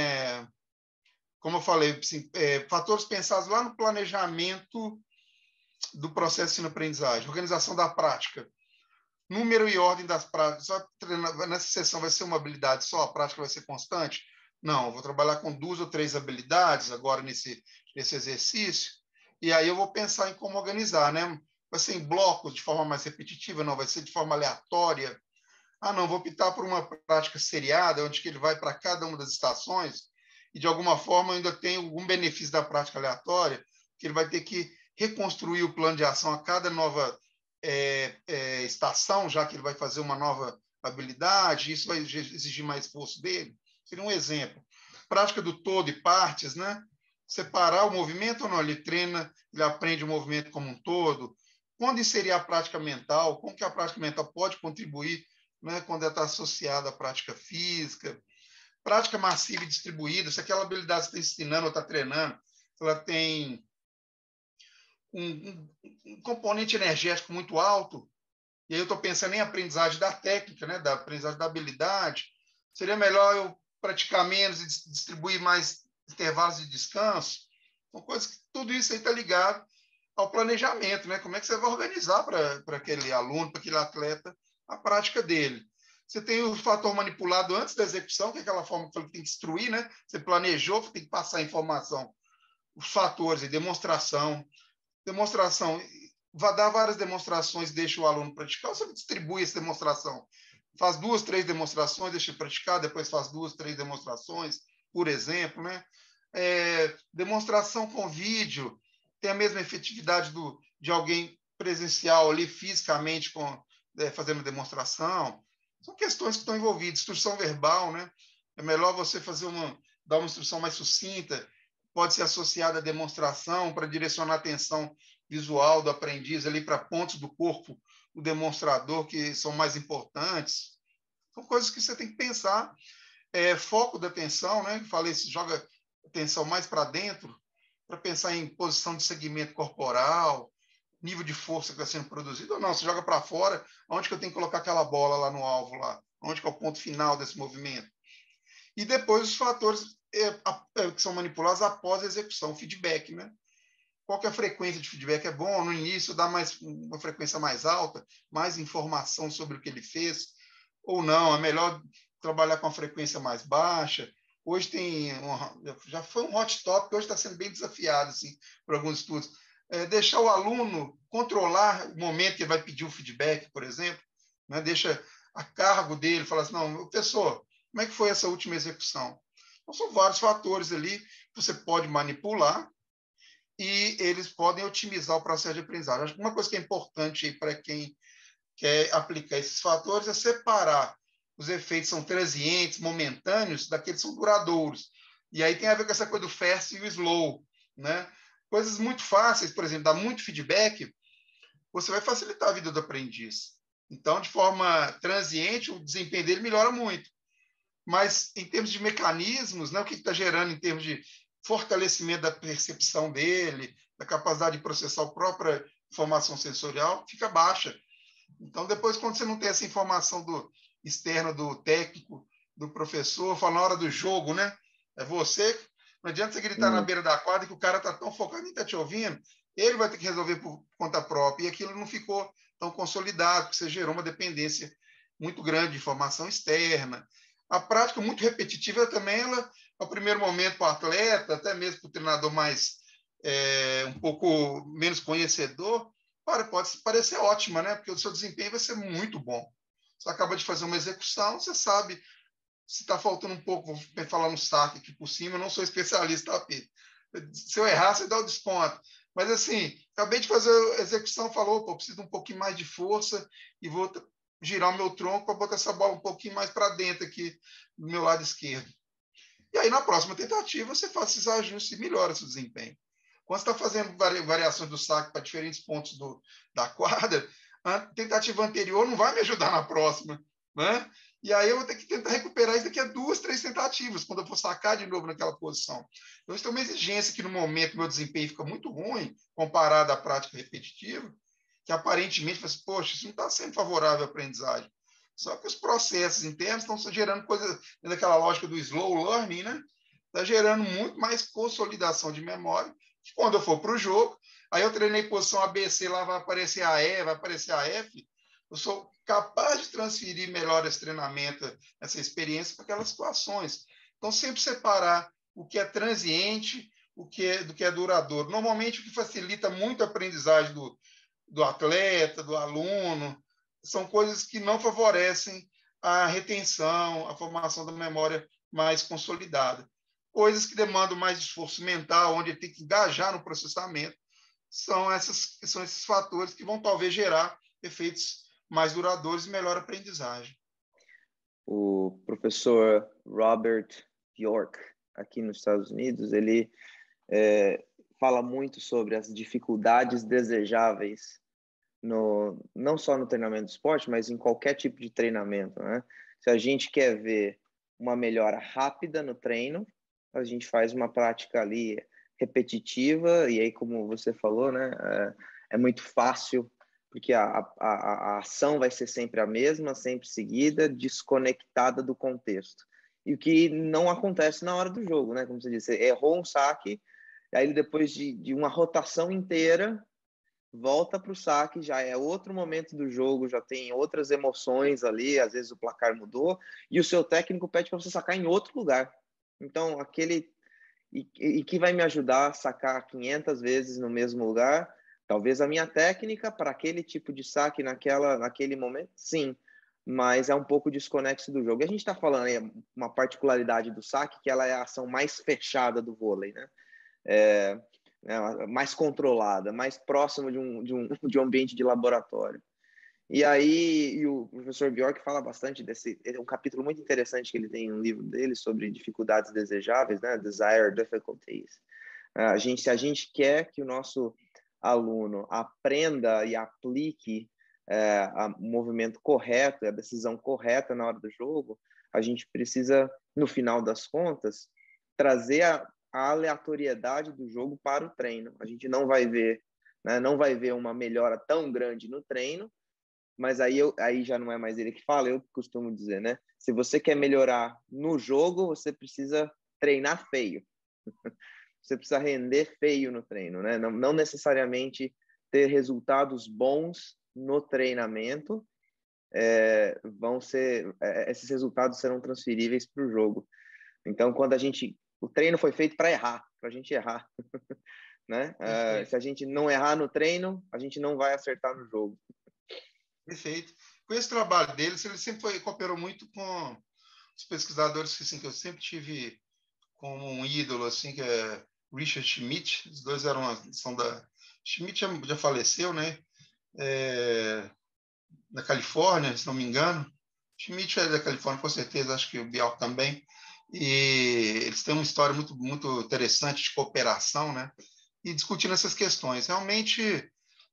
como eu falei, assim, fatores pensados lá no planejamento do processo de ensino-aprendizagem, organização da prática, número e ordem das práticas. Só nessa sessão vai ser uma habilidade só, a prática vai ser constante? Não, eu vou trabalhar com 2 ou 3 habilidades agora nesse exercício, e aí eu vou pensar em como organizar, né? Vai ser em blocos, de forma mais repetitiva? Não, vai ser de forma aleatória. Ah, não, vou optar por uma prática seriada, onde que ele vai para cada uma das estações, e de alguma forma ainda tem algum benefício da prática aleatória, que ele vai ter que reconstruir o plano de ação a cada nova estação, já que ele vai fazer uma nova habilidade, isso vai exigir mais esforço dele. Seria um exemplo. Prática do todo e partes, né? Separar o movimento ou não, ele treina, ele aprende o movimento como um todo. Quando inserir a prática mental, como que a prática mental pode contribuir, né, quando ela está associada à prática física. Prática massiva e distribuída, se aquela habilidade você está ensinando ou está treinando, ela tem um componente energético muito alto, e aí eu estou pensando em aprendizagem da técnica, né, da aprendizagem da habilidade, seria melhor eu praticar menos e distribuir mais intervalos de descanso? São coisas que tudo isso aí está ligado ao planejamento, né? Como é que você vai organizar para aquele aluno, para aquele atleta, a prática dele. Você tem o fator manipulado antes da execução, que é aquela forma que ele tem que instruir, né? Você planejou, tem que passar a informação, os fatores e demonstração, vai dar várias demonstrações, deixa o aluno praticar, ou você distribui essa demonstração? Faz 2, 3 demonstrações, deixa ele praticar, depois faz 2, 3 demonstrações, por exemplo, né? Demonstração com vídeo tem a mesma efetividade de alguém presencial ali, fisicamente, fazendo demonstração. São questões que estão envolvidas. Instrução verbal, né? É melhor você dar uma instrução mais sucinta, pode ser associada à demonstração para direcionar a atenção visual do aprendiz ali para pontos do corpo do demonstrador que são mais importantes. São coisas que você tem que pensar. Foco da atenção, né? Falei, se joga atenção mais para dentro, para pensar em posição de segmento corporal, nível de força que está sendo produzido ou não. Você joga para fora, onde que eu tenho que colocar aquela bola lá no alvo, lá? Onde que é o ponto final desse movimento? E depois os fatores que são manipulados após a execução, o feedback, né? Qual que é a frequência de feedback? É bom no início dar uma frequência mais alta, mais informação sobre o que ele fez, ou não, é melhor trabalhar com a frequência mais baixa. Hoje já foi um hot topic, hoje está sendo bem desafiado assim, por alguns estudos. Deixar o aluno controlar o momento que ele vai pedir o feedback, por exemplo, né? Deixa a cargo dele, falar assim, não, professor, como é que foi essa última execução? Então, são vários fatores ali que você pode manipular e eles podem otimizar o processo de aprendizagem. Acho que uma coisa que é importante para quem quer aplicar esses fatores é separar os efeitos são transientes, momentâneos, daqueles que são duradouros. E aí tem a ver com essa coisa do fast e o slow, né? Coisas muito fáceis, por exemplo, dar muito feedback, você vai facilitar a vida do aprendiz. Então, de forma transiente, o desempenho dele melhora muito. Mas, em termos de mecanismos, né, o que está gerando em termos de fortalecimento da percepção dele, da capacidade de processar a própria informação sensorial, fica baixa. Então, depois, quando você não tem essa informação externa do técnico, do professor, fala na hora do jogo, né? É você. Não adianta você gritar na beira da quadra que o cara está tão focado, nem está te ouvindo. Ele vai ter que resolver por conta própria. E aquilo não ficou tão consolidado, porque você gerou uma dependência muito grande de informação externa. A prática muito repetitiva também, ela, ao primeiro momento, para o atleta, até mesmo para o treinador mais um pouco menos conhecedor, pode parecer ótima, né? Porque o seu desempenho vai ser muito bom. Você acaba de fazer uma execução, você sabe se está faltando um pouco, vou falar no saque aqui por cima, eu não sou especialista, tá, Pedro? Se eu errar, você dá o desconto. Mas, assim, acabei de fazer a execução, falou, pô, preciso de um pouquinho mais de força e vou girar o meu tronco para botar essa bola um pouquinho mais para dentro aqui, do meu lado esquerdo. E aí, na próxima tentativa, você faz esses ajustes e melhora seu desempenho. Quando você está fazendo variações do saque para diferentes pontos da quadra, a tentativa anterior não vai me ajudar na próxima, né? E aí eu vou ter que tentar recuperar isso daqui a 2, 3 tentativas, quando eu for sacar de novo naquela posição. Então, isso tem uma exigência que, no momento, meu desempenho fica muito ruim, comparado à prática repetitiva, que aparentemente, assim, poxa, isso não está sendo favorável à aprendizagem. Só que os processos internos estão gerando coisas, daquela lógica do slow learning, né? Está gerando muito mais consolidação de memória, que quando eu for para o jogo, aí eu treinei posição ABC, lá vai aparecer a E, vai aparecer a F, eu sou capaz de transferir melhor esse treinamento, essa experiência para aquelas situações. Então, sempre separar o que é transiente do que é duradouro. Normalmente, o que facilita muito a aprendizagem do atleta, do aluno, são coisas que não favorecem a retenção, a formação da memória mais consolidada. Coisas que demandam mais esforço mental, onde ele tem que engajar no processamento, são esses fatores que vão talvez gerar efeitos mais duradouros e melhor aprendizagem. O professor Robert Bjork, aqui nos Estados Unidos, ele fala muito sobre as dificuldades desejáveis não só no treinamento de esporte, mas em qualquer tipo de treinamento, né? Se a gente quer ver uma melhora rápida no treino, a gente faz uma prática ali repetitiva, e aí, como você falou, né, é muito fácil, porque a ação vai ser sempre a mesma, sempre seguida, desconectada do contexto. E o que não acontece na hora do jogo, né? Como você disse, você errou um saque, aí depois de uma rotação inteira, volta para o saque, já é outro momento do jogo, já tem outras emoções ali, às vezes o placar mudou, e o seu técnico pede para você sacar em outro lugar. Então, e que vai me ajudar a sacar 500 vezes no mesmo lugar? Talvez a minha técnica para aquele tipo de saque naquele momento, sim, mas é um pouco desconexo do jogo. E a gente está falando aí uma particularidade do saque, que ela é a ação mais fechada do vôlei, né? Mais controlada, mais próxima de um ambiente de laboratório. E aí, o professor Bjork fala bastante é um capítulo muito interessante que ele tem no livro dele sobre dificuldades desejáveis, né? Desired Difficulties. Se a gente quer que o nosso aluno aprenda e aplique o movimento correto, a decisão correta na hora do jogo, a gente precisa, no final das contas, trazer a aleatoriedade do jogo para o treino. A gente não vai ver né? Não vai ver uma melhora tão grande no treino, mas aí já não é mais ele que fala, eu costumo dizer, né? Se você quer melhorar no jogo, você precisa treinar feio. Você precisa render feio no treino, né? Não necessariamente ter resultados bons no treinamento, esses resultados serão transferíveis para o jogo. Então, o treino foi feito para errar, para a gente errar, né? Se a gente não errar no treino, a gente não vai acertar no jogo. Perfeito. Com esse trabalho deles, ele sempre cooperou muito com os pesquisadores assim, que eu sempre tive como um ídolo, assim, que é Richard Schmidt. Os dois são da... Schmidt já faleceu, né? Da Califórnia, se não me engano. Schmidt é da Califórnia, com certeza, acho que o Bial também. E eles têm uma história muito, muito interessante de cooperação, né? E discutindo essas questões. Realmente,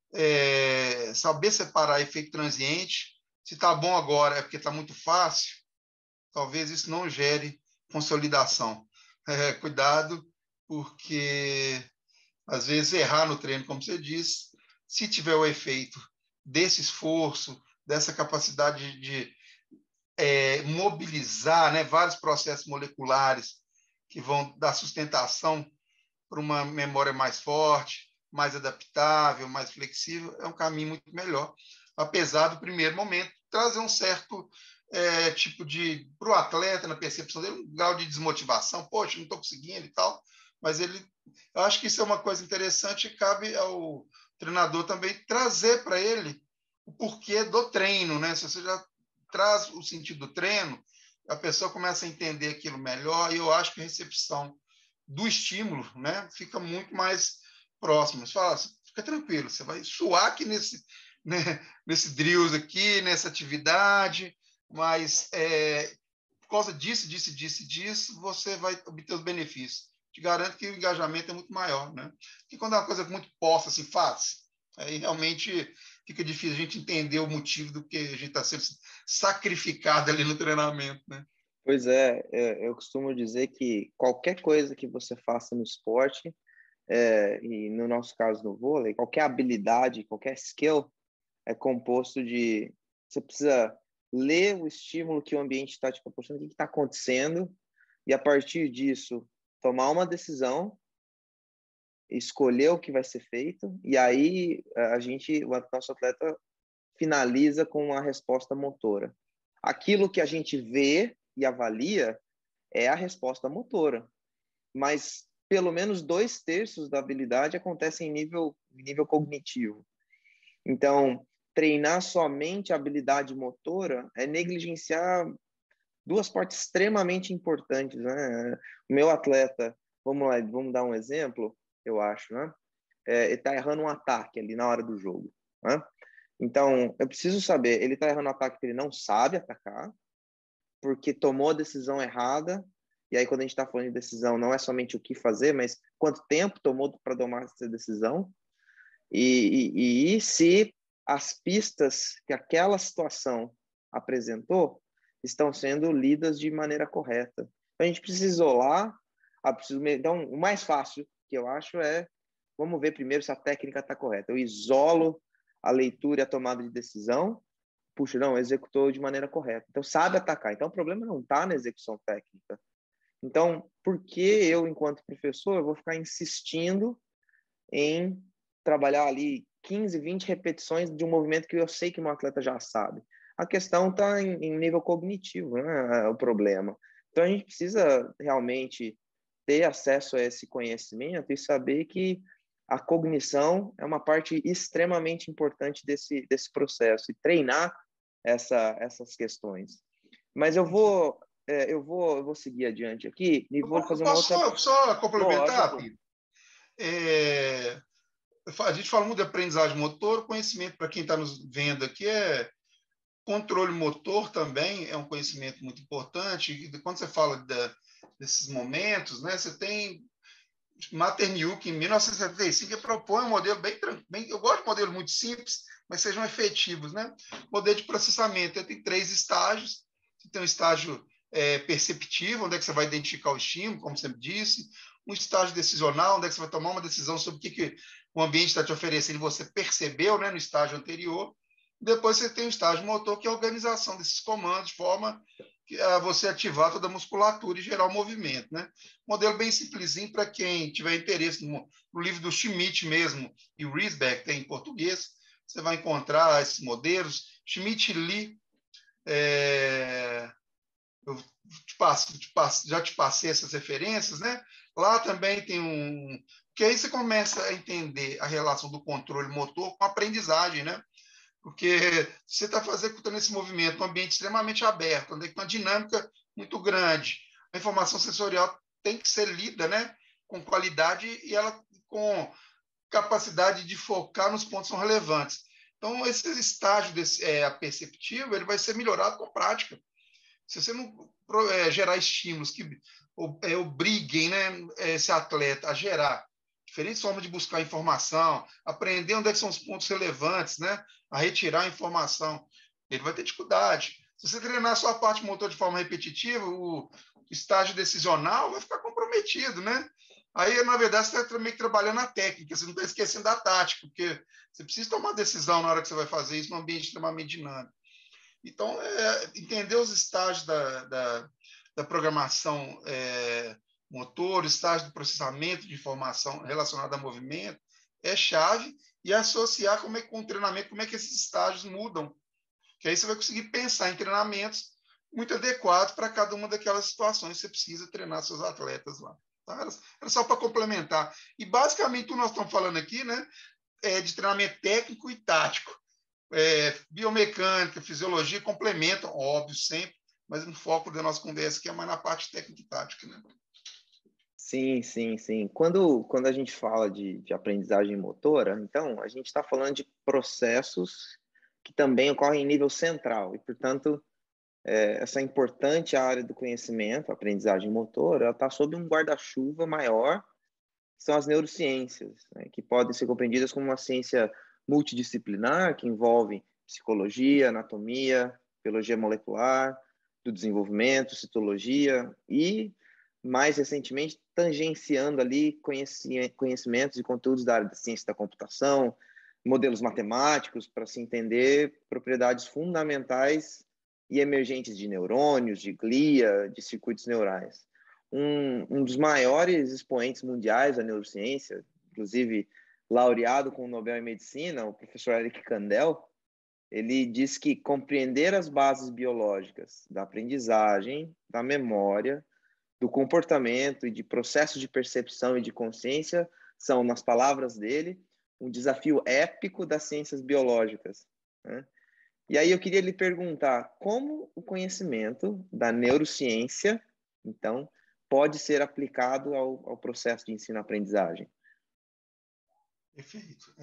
saber separar efeito transiente, se está bom agora é porque está muito fácil, talvez isso não gere consolidação. Cuidado, porque às vezes errar no treino, como você disse, se tiver o efeito desse esforço, dessa capacidade de mobilizar, né, vários processos moleculares que vão dar sustentação para uma memória mais forte, mais adaptável, mais flexível, é um caminho muito melhor, apesar do primeiro momento trazer um certo tipo de, para o atleta, na percepção dele, um grau de desmotivação, poxa, não estou conseguindo e tal, mas eu acho que isso é uma coisa interessante e cabe ao treinador também trazer para ele o porquê do treino, né? Se você já traz o sentido do treino, a pessoa começa a entender aquilo melhor e eu acho que a recepção do estímulo, né, fica muito mais próximo. Você fala, fica tranquilo, você vai suar aqui nesse drills aqui, nessa atividade, mas por causa disso, você vai obter os benefícios. Te garanto que o engajamento é muito maior, né? Porque quando é uma coisa muito posta, assim, fácil, aí realmente fica difícil a gente entender o motivo do que a gente está sendo sacrificado ali no treinamento, né? Pois eu costumo dizer que qualquer coisa que você faça no esporte, e no nosso caso no vôlei, qualquer habilidade, qualquer skill é composto de... Você precisa ler o estímulo que o ambiente está te proporcionando, o que está acontecendo, e a partir disso tomar uma decisão, escolher o que vai ser feito, e aí o nosso atleta finaliza com uma resposta motora. Aquilo que a gente vê e avalia é a resposta motora, mas pelo menos 2/3 da habilidade acontece em nível cognitivo. Então, treinar somente a habilidade motora é negligenciar duas partes extremamente importantes, né? O meu atleta, vamos dar um exemplo, eu acho, né? Ele está errando um ataque ali na hora do jogo, né? Então, eu preciso saber, ele está errando um ataque que ele não sabe atacar, porque tomou a decisão errada, e aí quando a gente está falando de decisão, não é somente o que fazer, mas quanto tempo tomou para tomar essa decisão, e se as pistas que aquela situação apresentou estão sendo lidas de maneira correta. Então, a gente precisa isolar, então, o mais fácil que eu acho vamos ver primeiro se a técnica está correta. Eu isolo a leitura e a tomada de decisão, puxa, não, executou de maneira correta. Então, sabe atacar. Então, o problema não está na execução técnica. Então, por que eu, enquanto professor, eu vou ficar insistindo em trabalhar ali 15, 20 repetições de um movimento que eu sei que um atleta já sabe? A questão está em nível cognitivo, né? O problema. Então, a gente precisa realmente ter acesso a esse conhecimento e saber que a cognição é uma parte extremamente importante desse processo e treinar essas questões. Mas eu vou seguir adiante aqui e vou fazer uma outra... Posso só complementar, Pedro? A gente fala muito de aprendizagem motor, conhecimento para quem está nos vendo aqui controle motor também é um conhecimento muito importante. E quando você fala desses momentos, né, você tem Materniuk, em 1975, que propõe um modelo bem... Eu gosto de modelos muito simples, mas sejam efetivos, né? Modelo de processamento. Ele tem 3 estágios. Você tem um estágio perceptivo, onde é que você vai identificar o estímulo, como você disse, um estágio decisional, onde é que você vai tomar uma decisão sobre o que o ambiente está te oferecendo e você percebeu, né, no estágio anterior. Depois você tem o estágio motor, que é a organização desses comandos, de forma que você ativar toda a musculatura e gerar o movimento, né? Modelo bem simplesinho para quem tiver interesse no livro do Schmidt mesmo, e o Riesbeck tem em português, você vai encontrar esses modelos. Schmidt e Lee, eu já te passei essas referências, né? Lá também tem que aí você começa a entender a relação do controle motor com a aprendizagem, né? Porque você está executando esse movimento num ambiente extremamente aberto, onde tem uma dinâmica muito grande. A informação sensorial tem que ser lida, né, com qualidade e ela com capacidade de focar nos pontos que são relevantes. Então, esse estágio perceptivo ele vai ser melhorado com prática. Se você não gerar estímulos que obriguem, né, esse atleta a gerar diferentes formas de buscar informação, aprender onde é que são os pontos relevantes, né, a retirar a informação, ele vai ter dificuldade. Se você treinar a sua parte motor de forma repetitiva, o estágio decisional vai ficar comprometido, né? Aí, na verdade, você está meio que trabalhando a técnica, você não está esquecendo da tática, porque você precisa tomar decisão na hora que você vai fazer isso num ambiente extremamente dinâmico. Então, entender os estágios da programação motor, estágio do processamento de informação relacionada a movimento, é chave, e associar com o treinamento, como é que esses estágios mudam. Que aí você vai conseguir pensar em treinamentos muito adequados para cada uma daquelas situações que você precisa treinar seus atletas lá. Tá? Era só para complementar. E, basicamente, o que nós estamos falando aqui, né, é de treinamento técnico e tático. Biomecânica, fisiologia complementam, óbvio, sempre, mas no foco da nossa conversa que é mais na parte técnica e tática, né? Sim, sim, sim. Quando a gente fala de aprendizagem motora, então, a gente está falando de processos que também ocorrem em nível central e, portanto, essa importante área do conhecimento, a aprendizagem motora, ela está sob um guarda-chuva maior, que são as neurociências, né, que podem ser compreendidas como uma ciência multidisciplinar, que envolve psicologia, anatomia, biologia molecular, do desenvolvimento, citologia e, mais recentemente, tangenciando ali conhecimentos e conteúdos da área da ciência da computação, modelos matemáticos para se entender propriedades fundamentais e emergentes de neurônios, de glia, de circuitos neurais. Um dos maiores expoentes mundiais da neurociência, inclusive laureado com o Nobel em Medicina, o professor Eric Kandel, ele diz que compreender as bases biológicas da aprendizagem, da memória, do comportamento e de processos de percepção e de consciência são, nas palavras dele, um desafio épico das ciências biológicas, né? E aí eu queria lhe perguntar como o conhecimento da neurociência, então, pode ser aplicado ao processo de ensino-aprendizagem. Perfeito.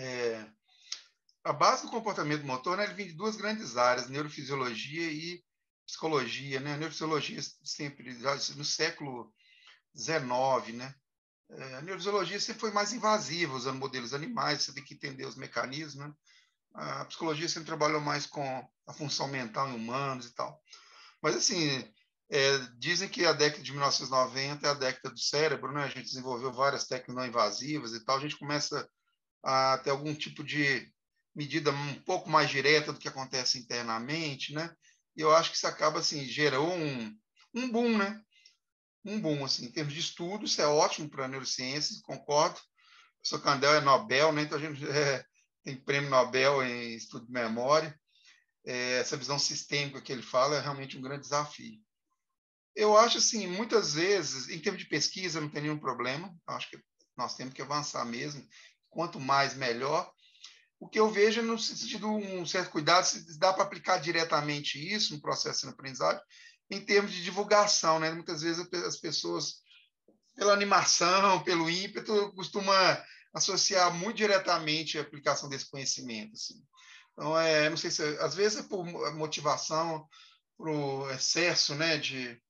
A base do comportamento motor, né, ele vem de duas grandes áreas, neurofisiologia e psicologia, né? A neurofisiologia sempre, já no século XIX, né? A neurofisiologia sempre foi mais invasiva, usando modelos animais, você tem que entender os mecanismos, né? A psicologia sempre trabalhou mais com a função mental em humanos e tal. Mas, assim, dizem que a década de 1990 é a década do cérebro, né? A gente desenvolveu várias técnicas não invasivas e tal, a gente começa a ter algum tipo de medida um pouco mais direta do que acontece internamente, né? E eu acho que isso acaba, assim, gerou um boom, né? Um boom, assim, em termos de estudo, isso é ótimo para a neurociência, concordo. O professor Kandel é Nobel, né? Então a gente tem prêmio Nobel em estudo de memória. Essa visão sistêmica que ele fala é realmente um grande desafio. Eu acho, assim, muitas vezes, em termos de pesquisa, não tem nenhum problema. Eu acho que nós temos que avançar mesmo. Quanto mais, melhor. O que eu vejo é no sentido um certo cuidado, se dá para aplicar diretamente isso no processo de aprendizagem, em termos de divulgação, né? Muitas vezes as pessoas, pela animação, pelo ímpeto, costumam associar muito diretamente a aplicação desse conhecimento. Assim. Então, não sei se às vezes é por motivação, por excesso, né, de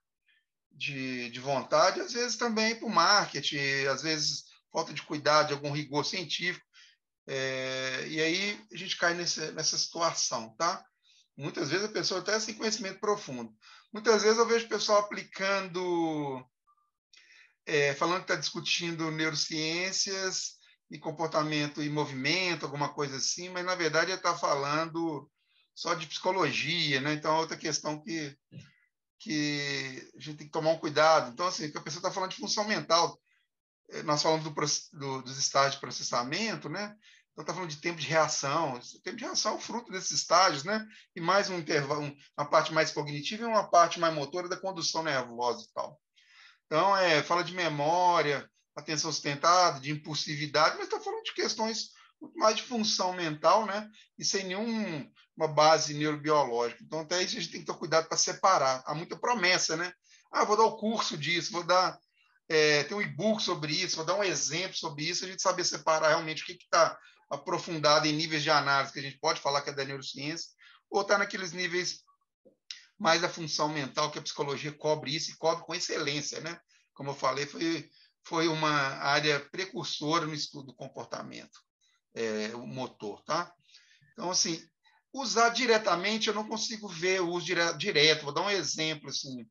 vontade, às vezes também por marketing, às vezes falta de cuidado, de algum rigor científico. E aí a gente cai nessa situação, tá? Muitas vezes a pessoa até sem conhecimento profundo. Muitas vezes eu vejo o pessoal aplicando, falando que está discutindo neurociências e comportamento e movimento, alguma coisa assim, mas na verdade ele está falando só de psicologia, né? Então é outra questão que a gente tem que tomar um cuidado. Então, assim, que a pessoa está falando de função mental, nós falamos dos estágios de processamento, né? Então, está falando de tempo de reação. O tempo de reação é o fruto desses estágios, né? E mais um intervalo, uma parte mais cognitiva e uma parte mais motora da condução nervosa e tal. Então, fala de memória, atenção sustentada, de impulsividade, mas está falando de questões muito mais de função mental, né? E sem nenhuma base neurobiológica. Então, até isso a gente tem que ter cuidado para separar. Há muita promessa, né? Ah, vou dar o curso disso, vou dar tem um e-book sobre isso, vou dar um exemplo sobre isso, a gente saber separar realmente o que está aprofundado em níveis de análise que a gente pode falar que é da neurociência, ou está naqueles níveis mais da função mental que a psicologia cobre isso e cobre com excelência, né? Como eu falei, foi uma área precursora no estudo do comportamento, o motor, tá? Então, assim, usar diretamente eu não consigo ver o uso direto. Vou dar um exemplo, assim,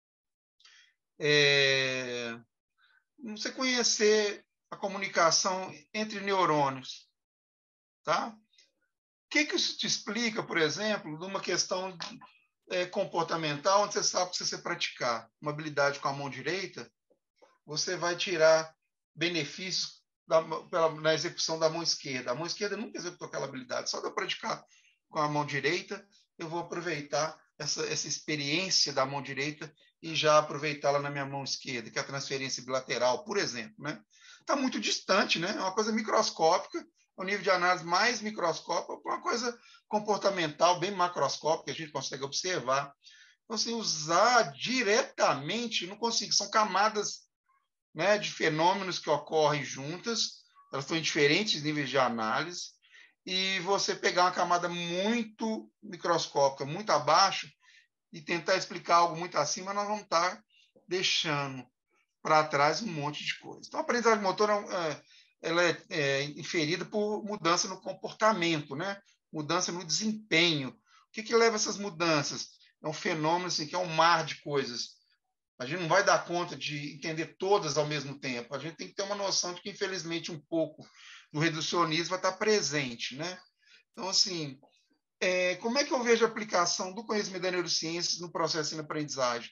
você conhecer a comunicação entre neurônios, tá? O que isso te explica, por exemplo, de uma questão comportamental, onde você sabe que se você praticar uma habilidade com a mão direita, você vai tirar benefícios na execução da mão esquerda. A mão esquerda nunca executou aquela habilidade, só de eu praticar com a mão direita, eu vou aproveitar essa experiência da mão direita e já aproveitá-la na minha mão esquerda, que é a transferência bilateral, por exemplo, né? Está muito distante, né? É uma coisa microscópica, é um nível de análise mais microscópico, uma coisa comportamental bem macroscópica, que a gente consegue observar. Então, assim, usar diretamente, não consigo, são camadas, né, de fenômenos que ocorrem juntas, elas estão em diferentes níveis de análise, e você pegar uma camada muito microscópica, muito abaixo, e tentar explicar algo muito acima, nós vamos estar deixando para trás um monte de coisa. Então, a aprendizagem motora ela é inferida por mudança no comportamento, né? Mudança no desempenho. O que leva a essas mudanças? É um fenômeno assim, que é um mar de coisas. A gente não vai dar conta de entender todas ao mesmo tempo. A gente tem que ter uma noção de que, infelizmente, um pouco do reducionismo vai estar presente, né? Então, assim, como é que eu vejo a aplicação do conhecimento da neurociência no processo de aprendizagem?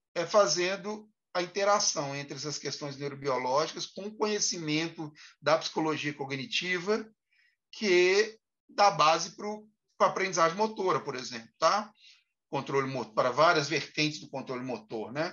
Fazendo a interação entre essas questões neurobiológicas com o conhecimento da psicologia cognitiva, que dá base para a aprendizagem motora, por exemplo, tá? Controle motor, para várias vertentes do controle motor, né?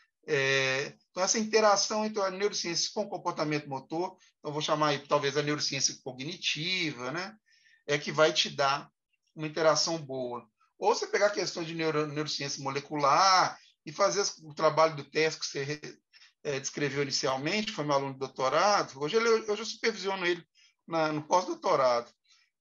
Então, essa interação entre a neurociência com o comportamento motor, eu vou chamar aí, talvez, a neurociência cognitiva, né? É que vai te dar uma interação boa. Ou você pegar questões de neurociência molecular e fazer o trabalho do teste que você descreveu inicialmente, foi meu aluno de doutorado. Hoje eu supervisiono ele no pós-doutorado.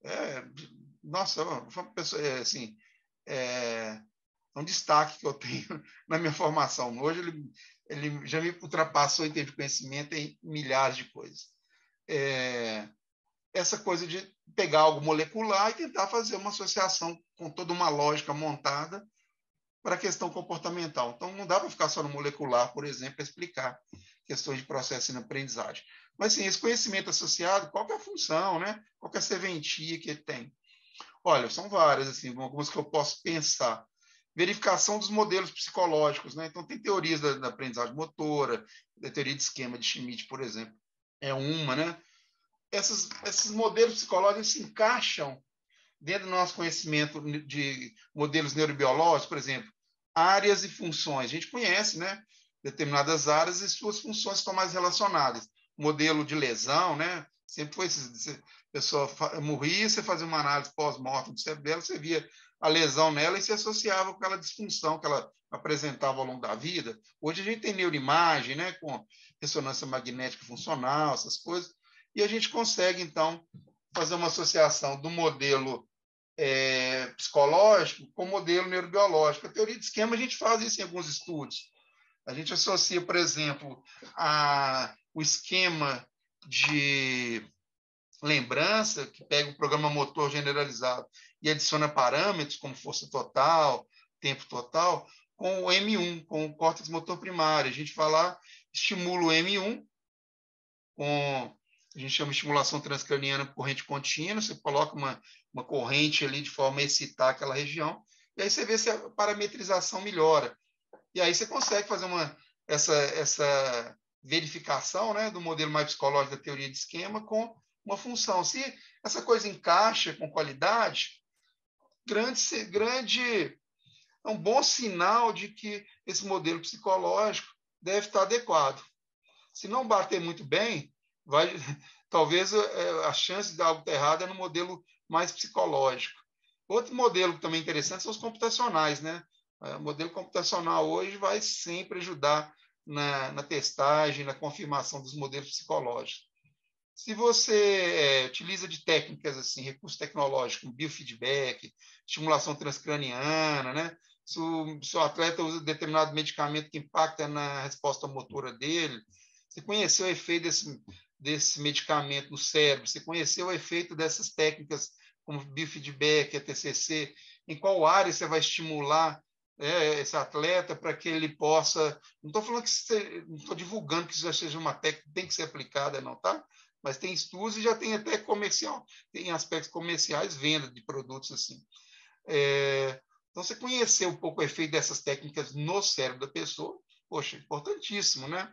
Nossa, foi uma pessoa, assim, é um destaque que eu tenho na minha formação. Hoje ele já me ultrapassou em termos de conhecimento em milhares de coisas. Essa coisa de pegar algo molecular e tentar fazer uma associação com toda uma lógica montada para a questão comportamental. Então, não dá para ficar só no molecular, por exemplo, para explicar questões de processo de aprendizagem. Mas, sim, esse conhecimento associado, qual que é a função, né? Qual que é a serventia que ele tem? Olha, são várias, assim, algumas que eu posso pensar. Verificação dos modelos psicológicos, né? Então, tem teorias da aprendizagem motora, da teoria de esquema de Schmidt, por exemplo, é uma, né? Esses modelos psicológicos se encaixam dentro do nosso conhecimento de modelos neurobiológicos, por exemplo, áreas e funções. A gente conhece, né, determinadas áreas e suas funções estão mais relacionadas. Modelo de lesão, né? Sempre foi a pessoa morria, você fazia uma análise pós-mortem do cérebro dela, você via a lesão nela e se associava com aquela disfunção que ela apresentava ao longo da vida. Hoje a gente tem neuroimagem, né, com ressonância magnética funcional, essas coisas, e a gente consegue, então, fazer uma associação do modelo psicológico com o modelo neurobiológico. A teoria de esquema, a gente faz isso em alguns estudos. A gente associa, por exemplo, o esquema de lembrança, que pega o programa motor generalizado e adiciona parâmetros como força total, tempo total, com o M1, com o córtex motor primário. A gente vai lá, estimula o M1, com, a gente chama de estimulação transcraniana por corrente contínua, você coloca uma corrente ali de forma a excitar aquela região, e aí você vê se a parametrização melhora. E aí você consegue fazer essa verificação, né, do modelo mais psicológico da teoria de esquema com uma função. Se essa coisa encaixa com qualidade, é um bom sinal de que esse modelo psicológico deve estar adequado. Se não bater muito bem, talvez a chance de algo estar errado é no modelo mais psicológico. Outro modelo também interessante são os computacionais, né? O modelo computacional hoje vai sempre ajudar na testagem, na confirmação dos modelos psicológicos. Se você utiliza de técnicas assim, recursos tecnológicos, como biofeedback, estimulação transcraniana, né? Se o atleta usa determinado medicamento que impacta na resposta motora dele, você conheceu o efeito desse medicamento no cérebro, você conheceu o efeito dessas técnicas como biofeedback, a TCC, em qual área você vai estimular esse atleta para que ele possa... Não estou falando não estou divulgando que isso já seja uma técnica que tem que ser aplicada, não, tá? Mas tem estudos e já tem até comercial, tem aspectos comerciais, venda de produtos assim. Então, você conhecer um pouco o efeito dessas técnicas no cérebro da pessoa, poxa, importantíssimo, né?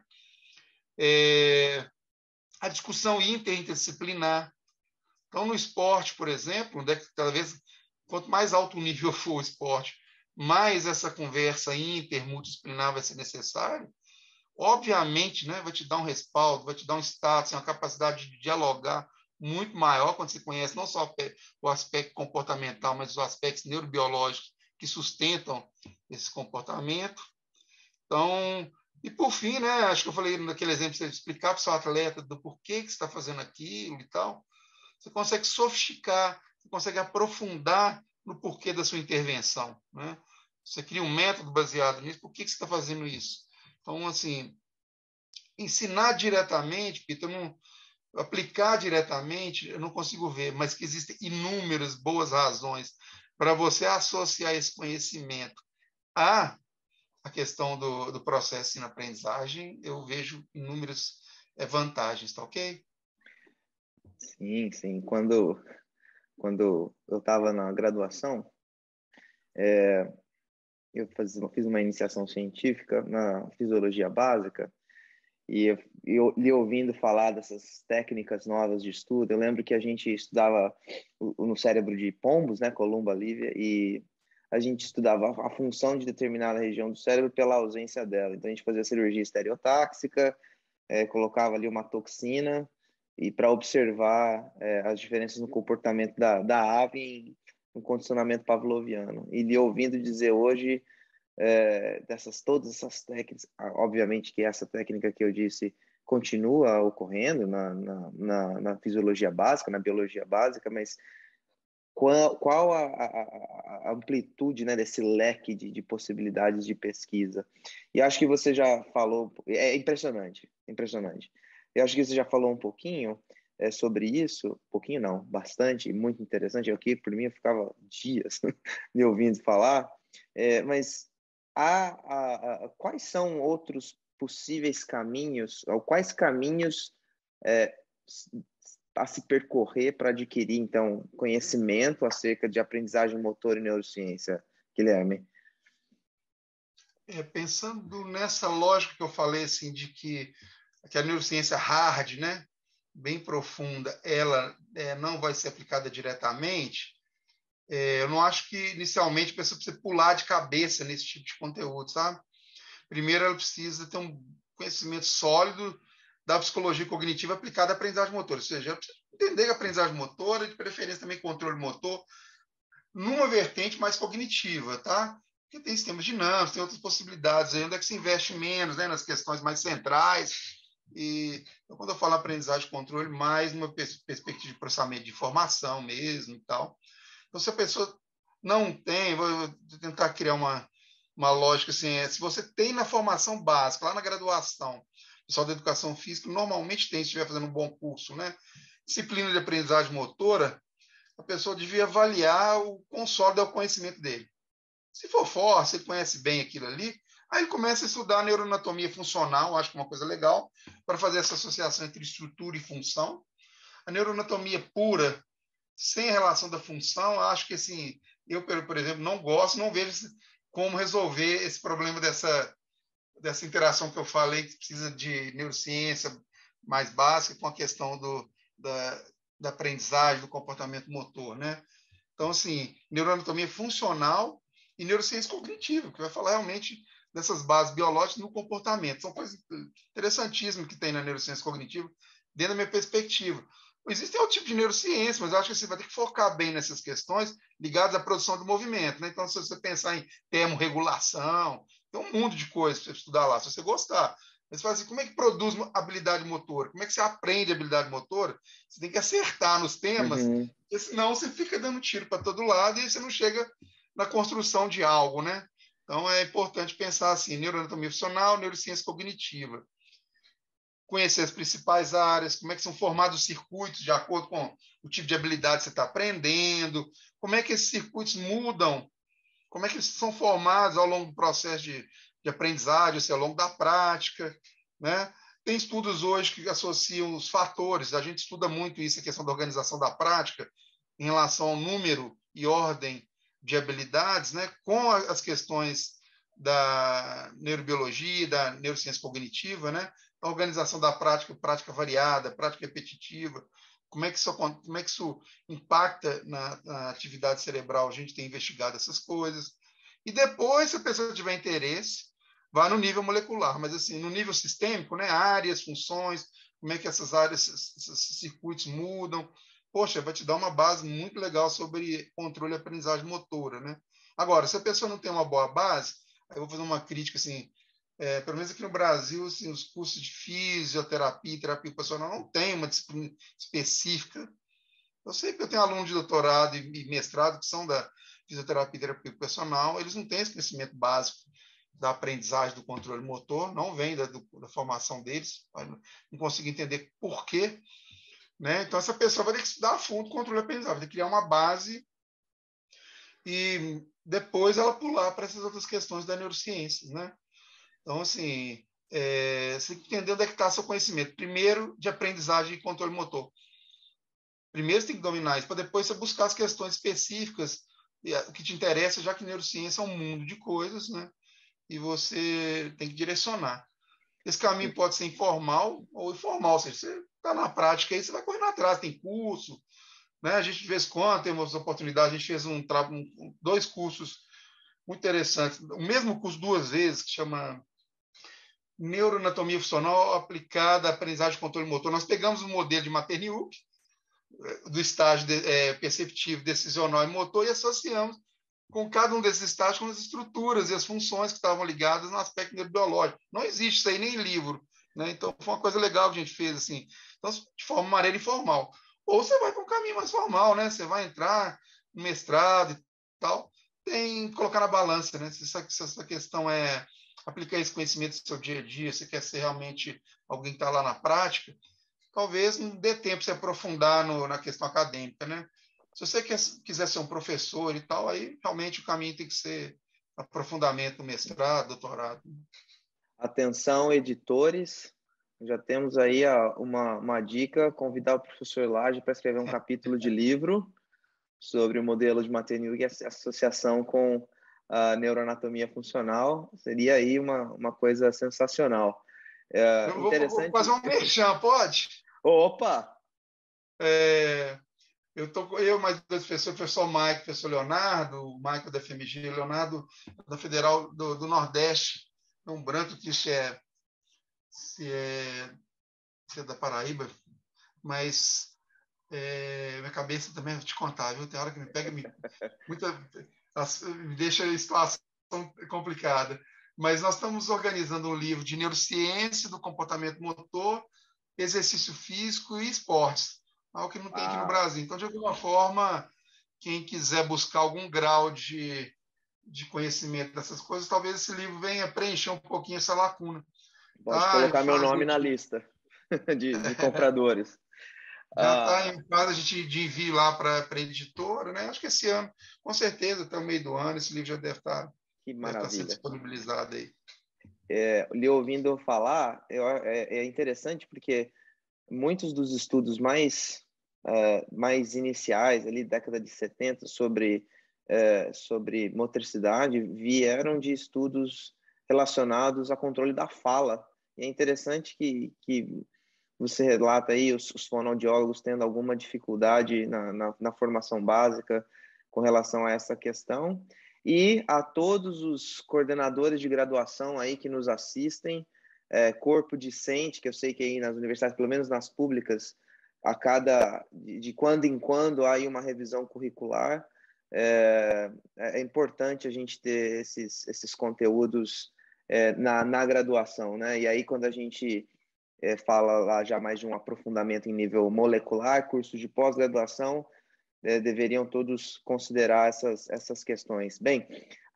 A discussão interdisciplinar. Então, no esporte, por exemplo, cada vez, quanto mais alto nível for o esporte, mais essa conversa multidisciplinar vai ser necessária. Obviamente, né, vai te dar um respaldo, vai te dar um status, uma capacidade de dialogar muito maior quando você conhece não só o aspecto comportamental, mas os aspectos neurobiológicos que sustentam esse comportamento. Então, e por fim, né, acho que eu falei naquele exemplo, você explicar para o seu atleta do porquê que você está fazendo aquilo e tal, você consegue sofisticar, você consegue aprofundar no porquê da sua intervenção, né? Você cria um método baseado nisso, por que você está fazendo isso? Então, assim, ensinar diretamente, Peter, aplicar diretamente, eu não consigo ver, mas que existem inúmeras boas razões para você associar esse conhecimento à questão do processo de ensino-aprendizagem, eu vejo inúmeras vantagens, tá ok? Sim, sim. Quando eu estava na graduação, eu fiz uma iniciação científica na fisiologia básica e eu lhe ouvindo falar dessas técnicas novas de estudo, eu lembro que a gente estudava no cérebro de pombos, né, Columba livia, e a gente estudava a função de determinada região do cérebro pela ausência dela. Então a gente fazia cirurgia estereotáxica, colocava ali uma toxina e para observar as diferenças no comportamento da ave no condicionamento pavloviano. E lhe ouvindo dizer hoje todas essas técnicas, obviamente que essa técnica que eu disse continua ocorrendo na fisiologia básica, na biologia básica, mas qual a amplitude, né, desse leque de possibilidades de pesquisa? E acho que você já falou, é impressionante, impressionante. Eu acho que você já falou um pouquinho sobre isso, um pouquinho não, bastante, muito interessante. Aqui, por mim, eu ficava dias me ouvindo falar, mas quais são outros possíveis caminhos, ou quais caminhos a se percorrer para adquirir, então, conhecimento acerca de aprendizagem motor e neurociência, Guilherme? Pensando nessa lógica que eu falei, assim, de que a neurociência hard, né, bem profunda, ela não vai ser aplicada diretamente, eu não acho que, inicialmente, a pessoa precisa pular de cabeça nesse tipo de conteúdo, sabe? Primeiro, ela precisa ter um conhecimento sólido da psicologia cognitiva aplicada à aprendizagem motora, ou seja, ela precisa entender que a aprendizagem motora, de preferência também controle motor, numa vertente mais cognitiva, tá? Porque tem sistemas dinâmicos, tem outras possibilidades aí, onde é que se investe menos, né, nas questões mais centrais. Então, quando eu falo aprendizagem e controle, mais numa perspectiva de processamento de informação mesmo e tal. Então, se a pessoa não tem, vou tentar criar uma lógica assim, se você tem na formação básica, lá na graduação, pessoal da educação física normalmente tem, se estiver fazendo um bom curso, né? Disciplina de aprendizagem motora, a pessoa devia avaliar o quão sólido é o conhecimento dele. Se for forte, se ele conhece bem aquilo ali, aí ele começa a estudar neuroanatomia funcional, acho que é uma coisa legal, para fazer essa associação entre estrutura e função. A neuroanatomia pura, sem a relação da função, acho que assim, eu, por exemplo, não gosto, não vejo como resolver esse problema dessa interação que eu falei, que precisa de neurociência mais básica com a questão da aprendizagem, do comportamento motor, né? Então, assim, neuroanatomia funcional e neurociência cognitiva, que vai falar realmente dessas bases biológicas no comportamento. São coisas interessantíssimas que tem na neurociência cognitiva, dentro da minha perspectiva. Existem outros tipos de neurociência, mas eu acho que você vai ter que focar bem nessas questões ligadas à produção do movimento, né? Então, se você pensar em termorregulação, tem um mundo de coisas para você estudar lá, se você gostar. Mas você fala assim, como é que produz habilidade motora? Como é que você aprende habilidade motora? Você tem que acertar nos temas, Uhum. porque senão você fica dando tiro para todo lado e você não chega na construção de algo, né? Então, é importante pensar assim, neuroanatomia funcional, neurociência cognitiva. Conhecer as principais áreas, como é que são formados os circuitos de acordo com o tipo de habilidade que você está aprendendo, como é que esses circuitos mudam, como é que eles são formados ao longo do processo de aprendizagem, assim, ao longo da prática, né? Tem estudos hoje que associam os fatores, a gente estuda muito isso, a questão da organização da prática, em relação ao número e ordem de habilidades, né, com as questões da neurobiologia, da neurociência cognitiva, né, a organização da prática, prática variada, prática repetitiva, como é que isso impacta na atividade cerebral, a gente tem investigado essas coisas. E depois, se a pessoa tiver interesse, vai no nível molecular, mas assim, no nível sistêmico, né, áreas, funções, como é que essas áreas, esses circuitos mudam. Poxa, vai te dar uma base muito legal sobre controle e aprendizagem motora, né? Agora, se a pessoa não tem uma boa base, aí eu vou fazer uma crítica assim, pelo menos aqui no Brasil, assim, os cursos de fisioterapia e terapia ocupacional não tem uma disciplina específica. Eu sei que eu tenho alunos de doutorado e mestrado que são da fisioterapia e terapia ocupacional, eles não têm esse conhecimento básico da aprendizagem do controle motor, não vem da formação deles, não consigo entender por quê, né? Então, essa pessoa vai ter que estudar a fundo o controle de aprendizagem, vai ter que criar uma base e depois ela pular para essas outras questões da neurociência, né? Então, assim, você tem que entender onde é que está seu conhecimento. Primeiro, de aprendizagem e controle motor. Primeiro, você tem que dominar isso, para depois você buscar as questões específicas que te interessa, já que neurociência é um mundo de coisas, né? E você tem que direcionar. Esse caminho pode ser informal ou informal, ou seja, você está na prática aí, você vai correndo atrás, tem curso, né? A gente, de vez em quando, tem umas oportunidades, a gente fez dois cursos muito interessantes, o mesmo curso duas vezes, que chama Neuroanatomia Funcional aplicada à aprendizagem de controle motor. Nós pegamos o modelo de Materniuk, do estágio perceptivo, decisional e motor, e associamos com cada um desses estágios com as estruturas e as funções que estavam ligadas no aspecto neurobiológico. Não existe isso aí nem em livro, né? Então, foi uma coisa legal que a gente fez, assim. Então, de forma maneira informal. Ou você vai para um caminho mais formal, né? Você vai entrar no mestrado e tal, tem que colocar na balança, né? Se essa questão é aplicar esse conhecimento no seu dia a dia, você quer ser realmente alguém que está lá na prática, talvez não dê tempo de se aprofundar na questão acadêmica, né? Se você quiser ser um professor e tal, aí realmente o caminho tem que ser aprofundamento no mestrado, doutorado. Atenção, editores, já temos aí uma dica, convidar o professor Lage para escrever um capítulo de livro sobre o modelo de Materniuk e a associação com a neuroanatomia funcional. Seria aí uma coisa sensacional. Eu vou Interessante. fazer um merchan, pode? Opa! Eu mais dois professores, o professor Mike, o professor Leonardo, o Michael da FMG, Leonardo da Federal do Nordeste, um branco que se é da Paraíba, mas minha cabeça também, vou te contar, viu? Tem hora que me pega, me deixa a situação complicada. Mas nós estamos organizando um livro de neurociência do comportamento motor, exercício físico e esportes, algo que não tem aqui no Brasil. Então, de alguma forma, quem quiser buscar algum grau de conhecimento dessas coisas, talvez esse livro venha preencher um pouquinho essa lacuna. Pode colocar meu nome na lista de compradores. Já está em fase a gente de envio lá para a editora, né? Acho que esse ano, com certeza, até o meio do ano, esse livro já Que deve estar sendo maravilha. disponibilizado aí. Lhe ouvindo falar, é interessante porque muitos dos estudos mais iniciais, ali, década de 70, sobre motricidade, vieram de estudos relacionados a controle da fala. E é interessante que você relata aí os fonoaudiólogos tendo alguma dificuldade na formação básica com relação a essa questão. E a todos os coordenadores de graduação aí que nos assistem, corpo discente, que eu sei que aí nas universidades, pelo menos nas públicas, de quando em quando há aí uma revisão curricular. É importante a gente ter esses conteúdos na graduação, né? E aí quando a gente fala lá já mais de um aprofundamento em nível molecular, cursos de pós-graduação, deveriam todos considerar essas questões. Bem,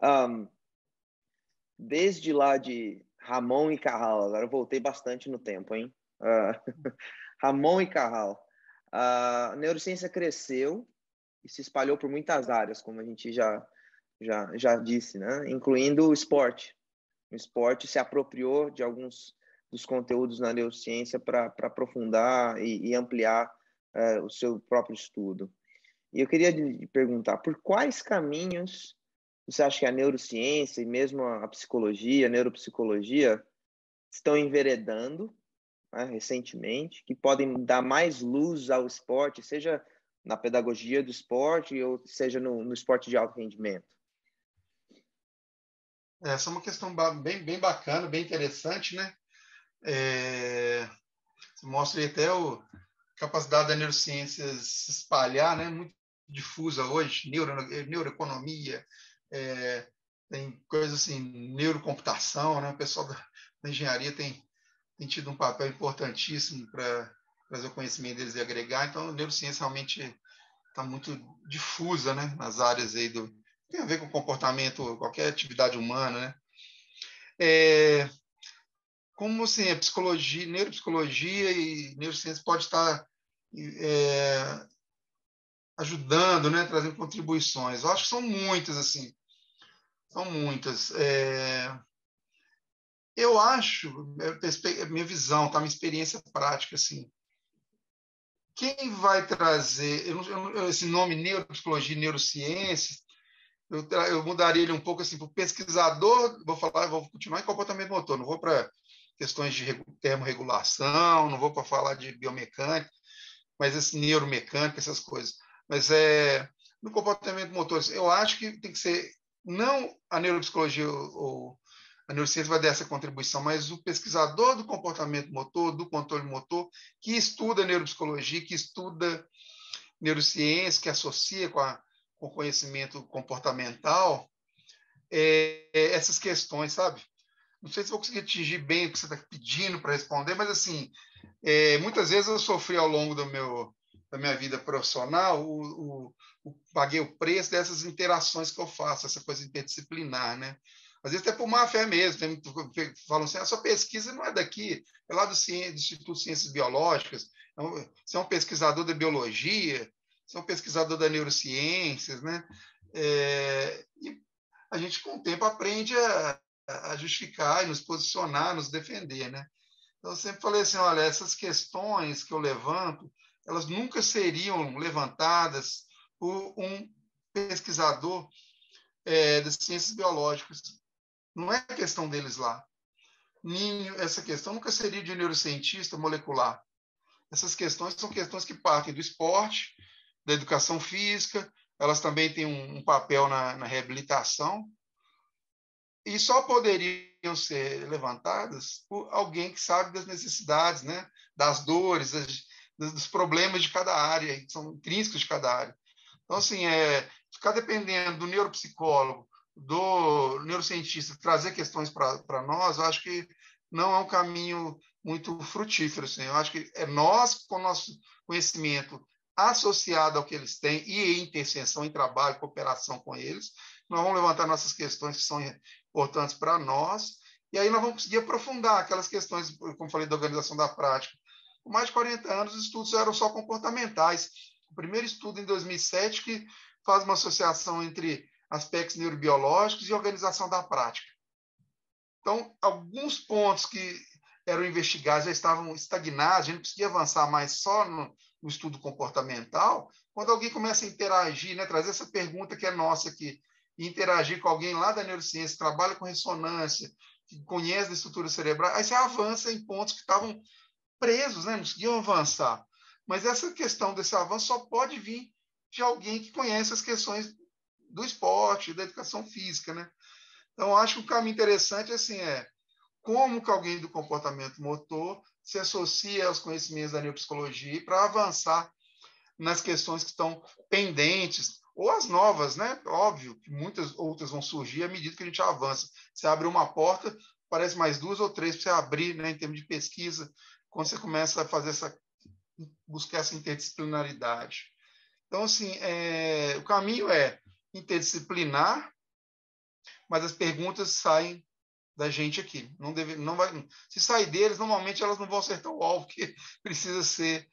desde lá de Ramon e Cajal, agora eu voltei bastante no tempo, hein? Ramon e Cajal. A neurociência cresceu e se espalhou por muitas áreas, como a gente já disse, né? Incluindo o esporte. O esporte se apropriou de alguns dos conteúdos na neurociência para aprofundar e ampliar o seu próprio estudo. E eu queria lhe perguntar, por quais caminhos você acha que a neurociência e mesmo a psicologia, a neuropsicologia, estão enveredando, né, recentemente, que podem dar mais luz ao esporte, seja na pedagogia do esporte ou seja no esporte de alto rendimento? Essa é uma questão bem bacana, bem interessante, né? Você mostra aí até a capacidade da neurociência se espalhar, né? Muito difusa hoje, neuroeconomia, tem coisas assim, neurocomputação, né? O pessoal da engenharia tem tido um papel importantíssimo para trazer o conhecimento deles e agregar. Então, a neurociência realmente está muito difusa, né? Nas áreas aí tem a ver com comportamento, qualquer atividade humana, né? Como assim, a psicologia, neuropsicologia e neurociência pode estar ajudando, né? Trazendo contribuições. Eu acho que são muitas, assim. São muitas. Eu acho, minha visão, tá? Minha experiência prática, assim. Quem vai trazer esse nome neuropsicologia e neurociência, eu mudaria ele um pouco assim para o pesquisador. Vou continuar em comportamento motor, não vou para questões de termorregulação, não vou para falar de biomecânica, mas esse neuromecânica, essas coisas. Mas no comportamento motor, eu acho que tem que ser não a neuropsicologia ou a neurociência vai dar essa contribuição, mas o pesquisador do comportamento motor, do controle motor, que estuda neuropsicologia, que estuda neurociência, que associa com o conhecimento comportamental, essas questões, sabe? Não sei se vou conseguir atingir bem o que você está pedindo para responder, mas assim, muitas vezes eu sofri ao longo da minha vida profissional, paguei o preço dessas interações que eu faço, essa coisa interdisciplinar, né? Às vezes até por má fé mesmo, falam assim, a sua pesquisa não é daqui, é lá do Instituto de Ciências Biológicas, você é um pesquisador da biologia, você é um pesquisador da neurociências, né? E a gente, com o tempo, aprende a justificar e nos posicionar, nos defender, né? Então, eu sempre falei assim, olha, essas questões que eu levanto, elas nunca seriam levantadas por um pesquisador das ciências biológicas. Não é questão deles lá. Essa questão nunca seria de um neurocientista molecular. Essas questões são questões que partem do esporte, da educação física, elas também têm um papel na reabilitação, e só poderiam ser levantadas por alguém que sabe das necessidades, né? Das dores, dos problemas de cada área, que são intrínsecos de cada área. Então, assim, ficar dependendo do neuropsicólogo, do neurocientista, trazer questões para nós, eu acho que não é um caminho muito frutífero. Assim. Eu acho que é nós, com o nosso conhecimento associado ao que eles têm e em interseção, em trabalho, cooperação com eles, nós vamos levantar nossas questões que são importantes para nós, e aí nós vamos conseguir aprofundar aquelas questões, como falei, da organização da prática, por mais de 40 anos, os estudos eram só comportamentais. O primeiro estudo em 2007 que faz uma associação entre aspectos neurobiológicos e organização da prática. Então, alguns pontos que eram investigados já estavam estagnados, a gente não conseguia avançar mais só no estudo comportamental. Quando alguém começa a interagir, né, trazer essa pergunta que é nossa aqui, e interagir com alguém lá da neurociência, que trabalha com ressonância, que conhece a estrutura cerebral, aí você avança em pontos que estavam presos, né, não conseguiam avançar. Mas essa questão desse avanço só pode vir de alguém que conhece as questões do esporte, da educação física, né? Então, acho que o caminho interessante assim, é como que alguém do comportamento motor se associa aos conhecimentos da neuropsicologia para avançar nas questões que estão pendentes, ou as novas, né? Óbvio que muitas outras vão surgir à medida que a gente avança. Você abre uma porta, parece mais 2 ou 3 para você abrir, né, em termos de pesquisa, quando você começa a fazer buscar essa interdisciplinaridade. Então, assim, o caminho é interdisciplinar, mas as perguntas saem da gente aqui. Não vai, se sair deles, normalmente elas não vão acertar o alvo que precisa ser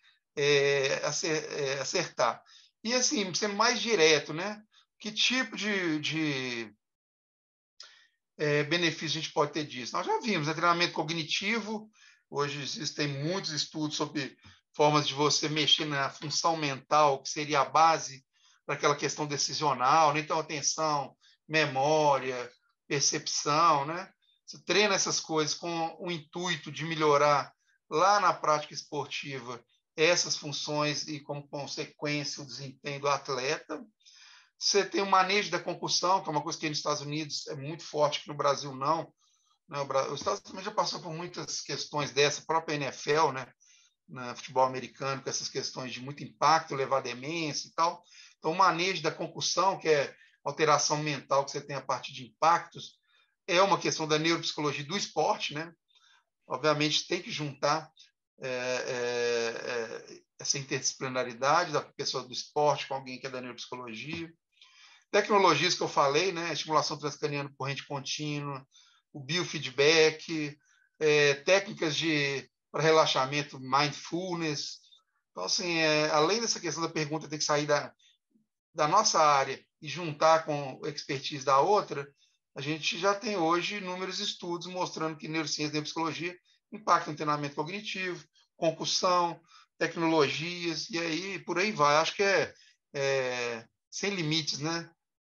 acertar. E assim, sendo mais direto, né? Que tipo de benefício a gente pode ter disso? Nós já vimos, né? Treinamento cognitivo. Hoje existem muitos estudos sobre formas de você mexer na função mental, que seria a base para aquela questão decisional, né? Então, atenção, memória, percepção, né? Você treina essas coisas com o intuito de melhorar lá na prática esportiva essas funções e, como consequência, o desempenho do atleta. Você tem o manejo da concussão, que é uma coisa que nos Estados Unidos é muito forte, que no Brasil não. Né? Os Estados Unidos já passou por muitas questões dessa, a própria NFL, né? No futebol americano, com essas questões de muito impacto, levar demência e tal. Então, o manejo da concussão, que é alteração mental que você tem a partir de impactos, é uma questão da neuropsicologia do esporte, né? Obviamente, tem que juntar essa interdisciplinaridade da pessoa do esporte com alguém que é da neuropsicologia. Tecnologias que eu falei, né? Estimulação transcraniana por corrente contínua, o biofeedback, técnicas para relaxamento, mindfulness. Então, assim, além dessa questão da pergunta ter que sair da nossa área e juntar com a expertise da outra, a gente já tem hoje inúmeros estudos mostrando que neurociência e neuropsicologia impactam o treinamento cognitivo, concussão, tecnologias, e aí por aí vai. Acho que sem limites, né?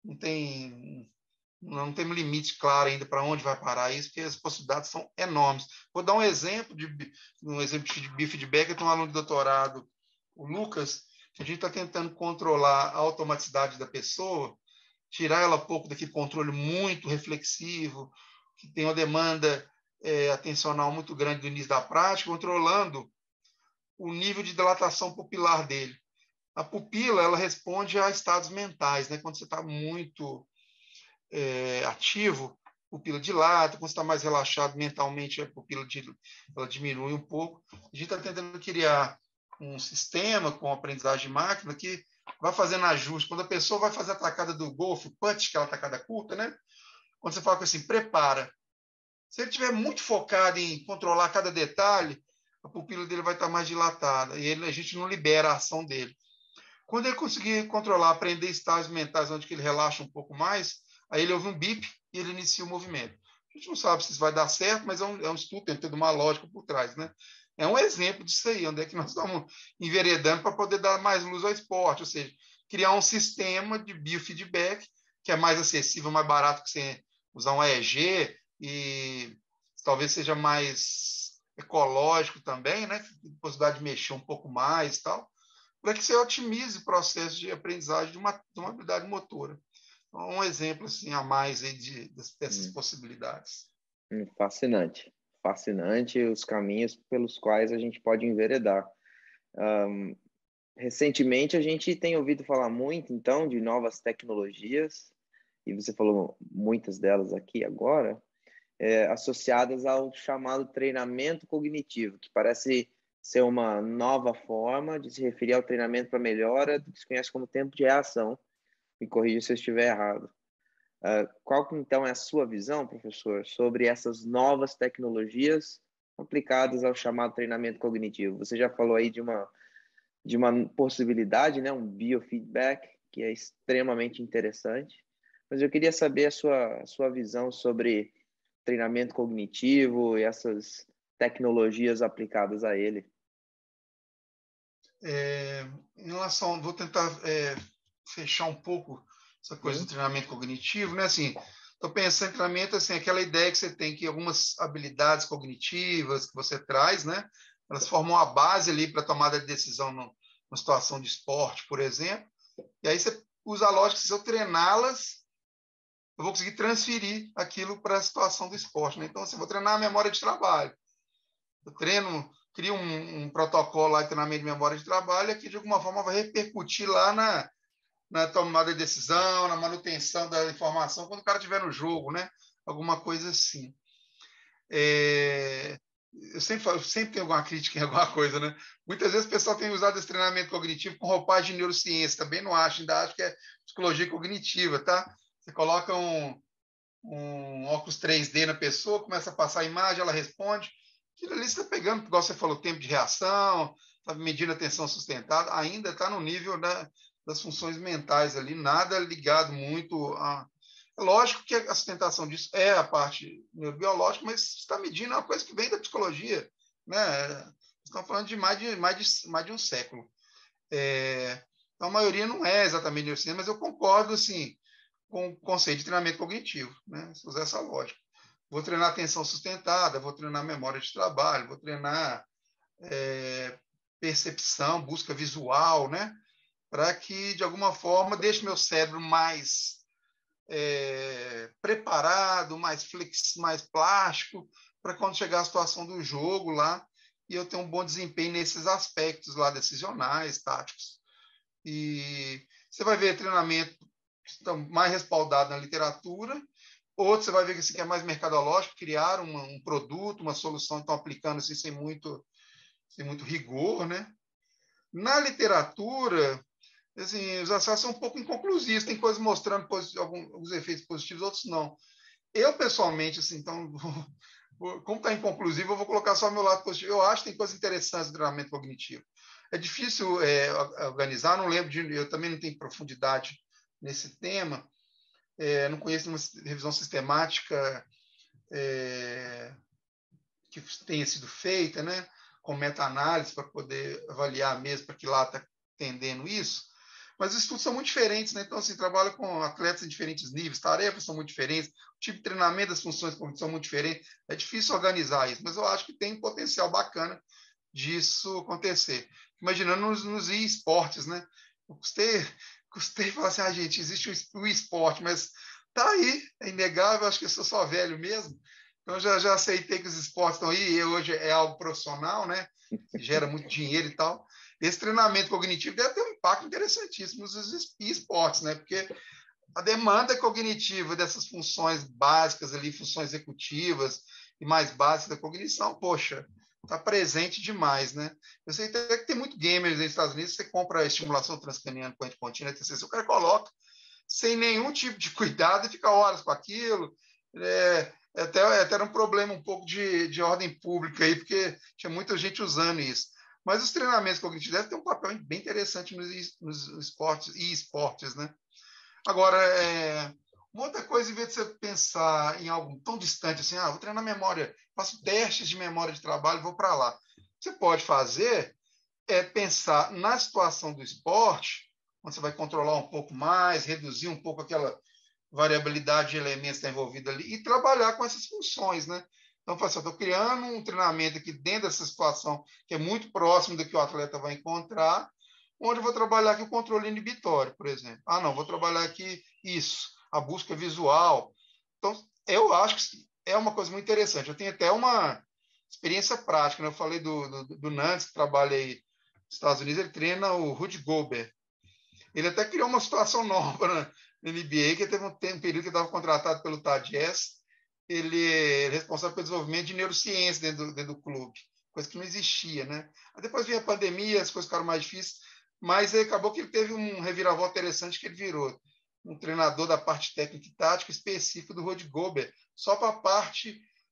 Não tem limite claro ainda para onde vai parar isso, porque as possibilidades são enormes. Vou dar um exemplo de biofeedback. Eu tenho um aluno de doutorado, o Lucas, que a gente está tentando controlar a automaticidade da pessoa, tirar ela um pouco daquele controle muito reflexivo, que tem uma demanda atencional muito grande do início da prática, controlando o nível de dilatação pupilar dele. A pupila, ela responde a estados mentais, né? Quando você está muito ativo, a pupila dilata, quando você está mais relaxado mentalmente, a pupila ela diminui um pouco. A gente está tentando criar um sistema com aprendizagem de máquina que vai fazendo ajuste. Quando a pessoa vai fazer a tacada do golfe, o punch, que é a tacada curta, né? Quando você fala assim, prepara. Se ele estiver muito focado em controlar cada detalhe, a pupila dele vai estar mais dilatada e a gente não libera a ação dele. Quando ele conseguir controlar, aprender estados mentais onde ele relaxa um pouco mais, aí ele ouve um bip e ele inicia o movimento. A gente não sabe se isso vai dar certo, mas é um estudo, tem toda uma lógica por trás, né? É um exemplo disso aí, onde é que nós estamos enveredando para poder dar mais luz ao esporte, ou seja, criar um sistema de biofeedback que é mais acessível, mais barato que você usar um EEG e talvez seja mais ecológico também, né? Possibilidade de mexer um pouco mais e tal, para que você otimize o processo de aprendizagem de uma habilidade motora. Então, um exemplo assim, a mais aí dessas possibilidades. Fascinante. Fascinante os caminhos pelos quais a gente pode enveredar. Recentemente, a gente tem ouvido falar muito, então, de novas tecnologias, e você falou muitas delas aqui agora, associadas ao chamado treinamento cognitivo, que parece ser uma nova forma de se referir ao treinamento para melhora do que se conhece como tempo de reação. Me corrija se eu estiver errado. Qual, então, é a sua visão, professor, sobre essas novas tecnologias aplicadas ao chamado treinamento cognitivo. Você já falou aí de uma possibilidade, né, um biofeedback, que é extremamente interessante, mas eu queria saber a sua visão sobre treinamento cognitivo e essas tecnologias aplicadas a ele. Em relação, vou tentar fechar um pouco essa coisa do treinamento cognitivo, né? Assim, estou pensando em treinamento, assim, aquela ideia que você tem que algumas habilidades cognitivas que você traz, né? Elas formam a base ali para a tomada de decisão numa situação de esporte, por exemplo. E aí você usa a lógica que se eu treiná-las, eu vou conseguir transferir aquilo para a situação do esporte, né? Então, assim, eu vou treinar a memória de trabalho. Eu crio um protocolo lá de treinamento de memória de trabalho que, de alguma forma, vai repercutir lá na tomada de decisão, na manutenção da informação, quando o cara estiver no jogo, né? Alguma coisa assim. Eu sempre tenho alguma crítica em alguma coisa, né? Muitas vezes o pessoal tem usado esse treinamento cognitivo com roupagem de neurociência, também não acho, ainda acho que é psicologia cognitiva, tá? Você coloca um óculos 3D na pessoa, começa a passar a imagem, ela responde. Aquilo ali você está pegando, igual você falou, tempo de reação, está medindo a atenção sustentada, ainda está no nível das funções mentais ali, nada ligado muito a. É lógico que a sustentação disso é a parte neurobiológica, mas está medindo uma coisa que vem da psicologia, né? Estamos falando de mais de um século. Então, a maioria não é exatamente neurociência, mas eu concordo assim, com o conceito de treinamento cognitivo, né? Se usar essa lógica. Vou treinar atenção sustentada, vou treinar memória de trabalho, vou treinar percepção, busca visual, né? Para que, de alguma forma, deixe meu cérebro mais preparado, mais plástico, para quando chegar a situação do jogo lá, e eu ter um bom desempenho nesses aspectos lá decisionais, táticos. E você vai ver treinamento que estão mais respaldados na literatura, outros você vai ver que esse aqui é mais mercadológico, criaram um produto, uma solução, estão aplicando assim, sem muito rigor, né? Na literatura, assim, os acessos são um pouco inconclusivos, tem coisas mostrando alguns efeitos positivos, outros não. Eu, pessoalmente, assim, então, como está inconclusivo, eu vou colocar só o meu lado positivo. Eu acho que tem coisas interessantes do treinamento cognitivo. É difícil organizar, não lembro eu também não tenho profundidade nesse tema, não conheço uma revisão sistemática que tenha sido feita, né, com meta-análise para poder avaliar mesmo para que lá está tendendo isso. Mas os estudos são muito diferentes, né? Então, assim, trabalha com atletas em diferentes níveis, tarefas são muito diferentes, o tipo de treinamento das funções são muito diferentes. É difícil organizar isso, mas eu acho que tem um potencial bacana disso acontecer. Imaginando nos esportes, né? Eu custei falar assim, gente, existe o esporte, mas tá aí, é inegável, acho que eu sou só velho mesmo. Então, já aceitei que os esportes estão aí, e hoje é algo profissional, né? Que gera muito dinheiro e tal. Esse treinamento cognitivo deve ter um impacto interessantíssimo nos esportes, né? Porque a demanda cognitiva dessas funções básicas ali, funções executivas e mais básicas da cognição, poxa, está presente demais, né? Eu sei até que tem muito gamers nos Estados Unidos, você compra estimulação transcraniana corrente contínua, etc. O cara coloca sem nenhum tipo de cuidado e fica horas com aquilo. Até era um problema um pouco de ordem pública aí, porque tinha muita gente usando isso. Mas os treinamentos cognitivos devem ter um papel bem interessante nos esportes e esportes, né? Agora, uma outra coisa, em vez de você pensar em algo tão distante assim, vou treinar memória, faço testes de memória de trabalho, vou para lá. O que você pode fazer é pensar na situação do esporte, onde você vai controlar um pouco mais, reduzir um pouco aquela variabilidade de elementos que está envolvida ali e trabalhar com essas funções, né? Então, eu estou criando um treinamento aqui dentro dessa situação que é muito próximo do que o atleta vai encontrar, onde eu vou trabalhar aqui o controle inibitório, por exemplo. Não, vou trabalhar aqui isso, a busca visual. Então, eu acho que é uma coisa muito interessante. Eu tenho até uma experiência prática, né? Eu falei do Nantes, que trabalha aí nos Estados Unidos, ele treina o Rudy Gobert. Ele até criou uma situação nova na NBA, que teve um período que ele estava contratado pelo Utah Jazz. Ele é responsável pelo desenvolvimento de neurociência dentro do clube, coisa que não existia, né? Aí depois veio a pandemia, as coisas ficaram mais difíceis, mas aí acabou que ele teve um reviravolta interessante, que ele virou um treinador da parte técnica e tática específico do Rudy Gobert, só para a parte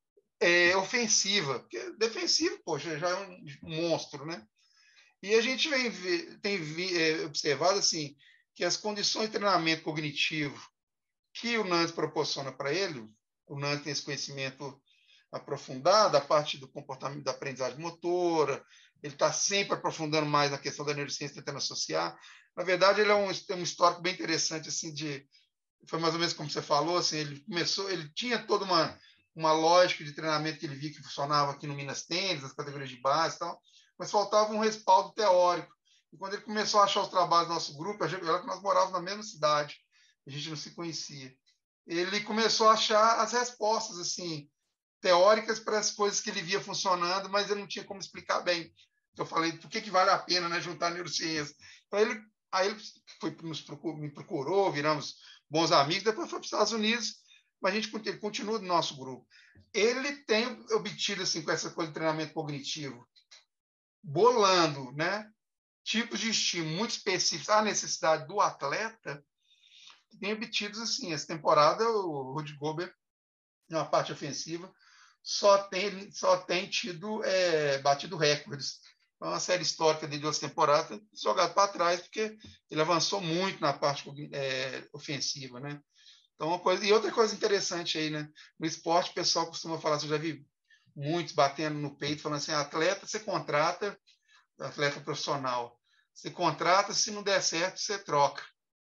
ofensiva, porque defensivo, poxa, já é um monstro, né? E a gente tem observado assim, que as condições de treinamento cognitivo que o Nance proporciona para ele, o Nance tem esse conhecimento aprofundado, a parte do comportamento da aprendizagem motora, ele está sempre aprofundando mais na questão da neurociência, tentando associar. Na verdade, ele tem um histórico bem interessante, assim, foi mais ou menos como você falou, assim, ele tinha toda uma lógica de treinamento que ele via que funcionava aqui no Minas Tênis, nas categorias de base e tal, mas faltava um respaldo teórico. E quando ele começou a achar os trabalhos do nosso grupo, nós morávamos na mesma cidade, a gente não se conhecia. Ele começou a achar as respostas assim teóricas para as coisas que ele via funcionando, mas ele não tinha como explicar bem. Eu falei, por que vale a pena, né, juntar neurociência? Então aí ele me procurou, viramos bons amigos, depois foi para os Estados Unidos, mas ele continua no nosso grupo. Ele tem obtido assim com essa coisa de treinamento cognitivo, bolando, né, tipos de estímulo muito específicos à necessidade do atleta, tem obtido assim, essa temporada o Rudy Gobert na parte ofensiva só tem tido batido recordes. É uma série histórica de 2 temporadas jogado para trás porque ele avançou muito na parte ofensiva, né? Então outra coisa interessante aí, né? No esporte o pessoal costuma falar, você já vi muitos batendo no peito falando assim, atleta você contrata, atleta profissional, você contrata, se não der certo você troca.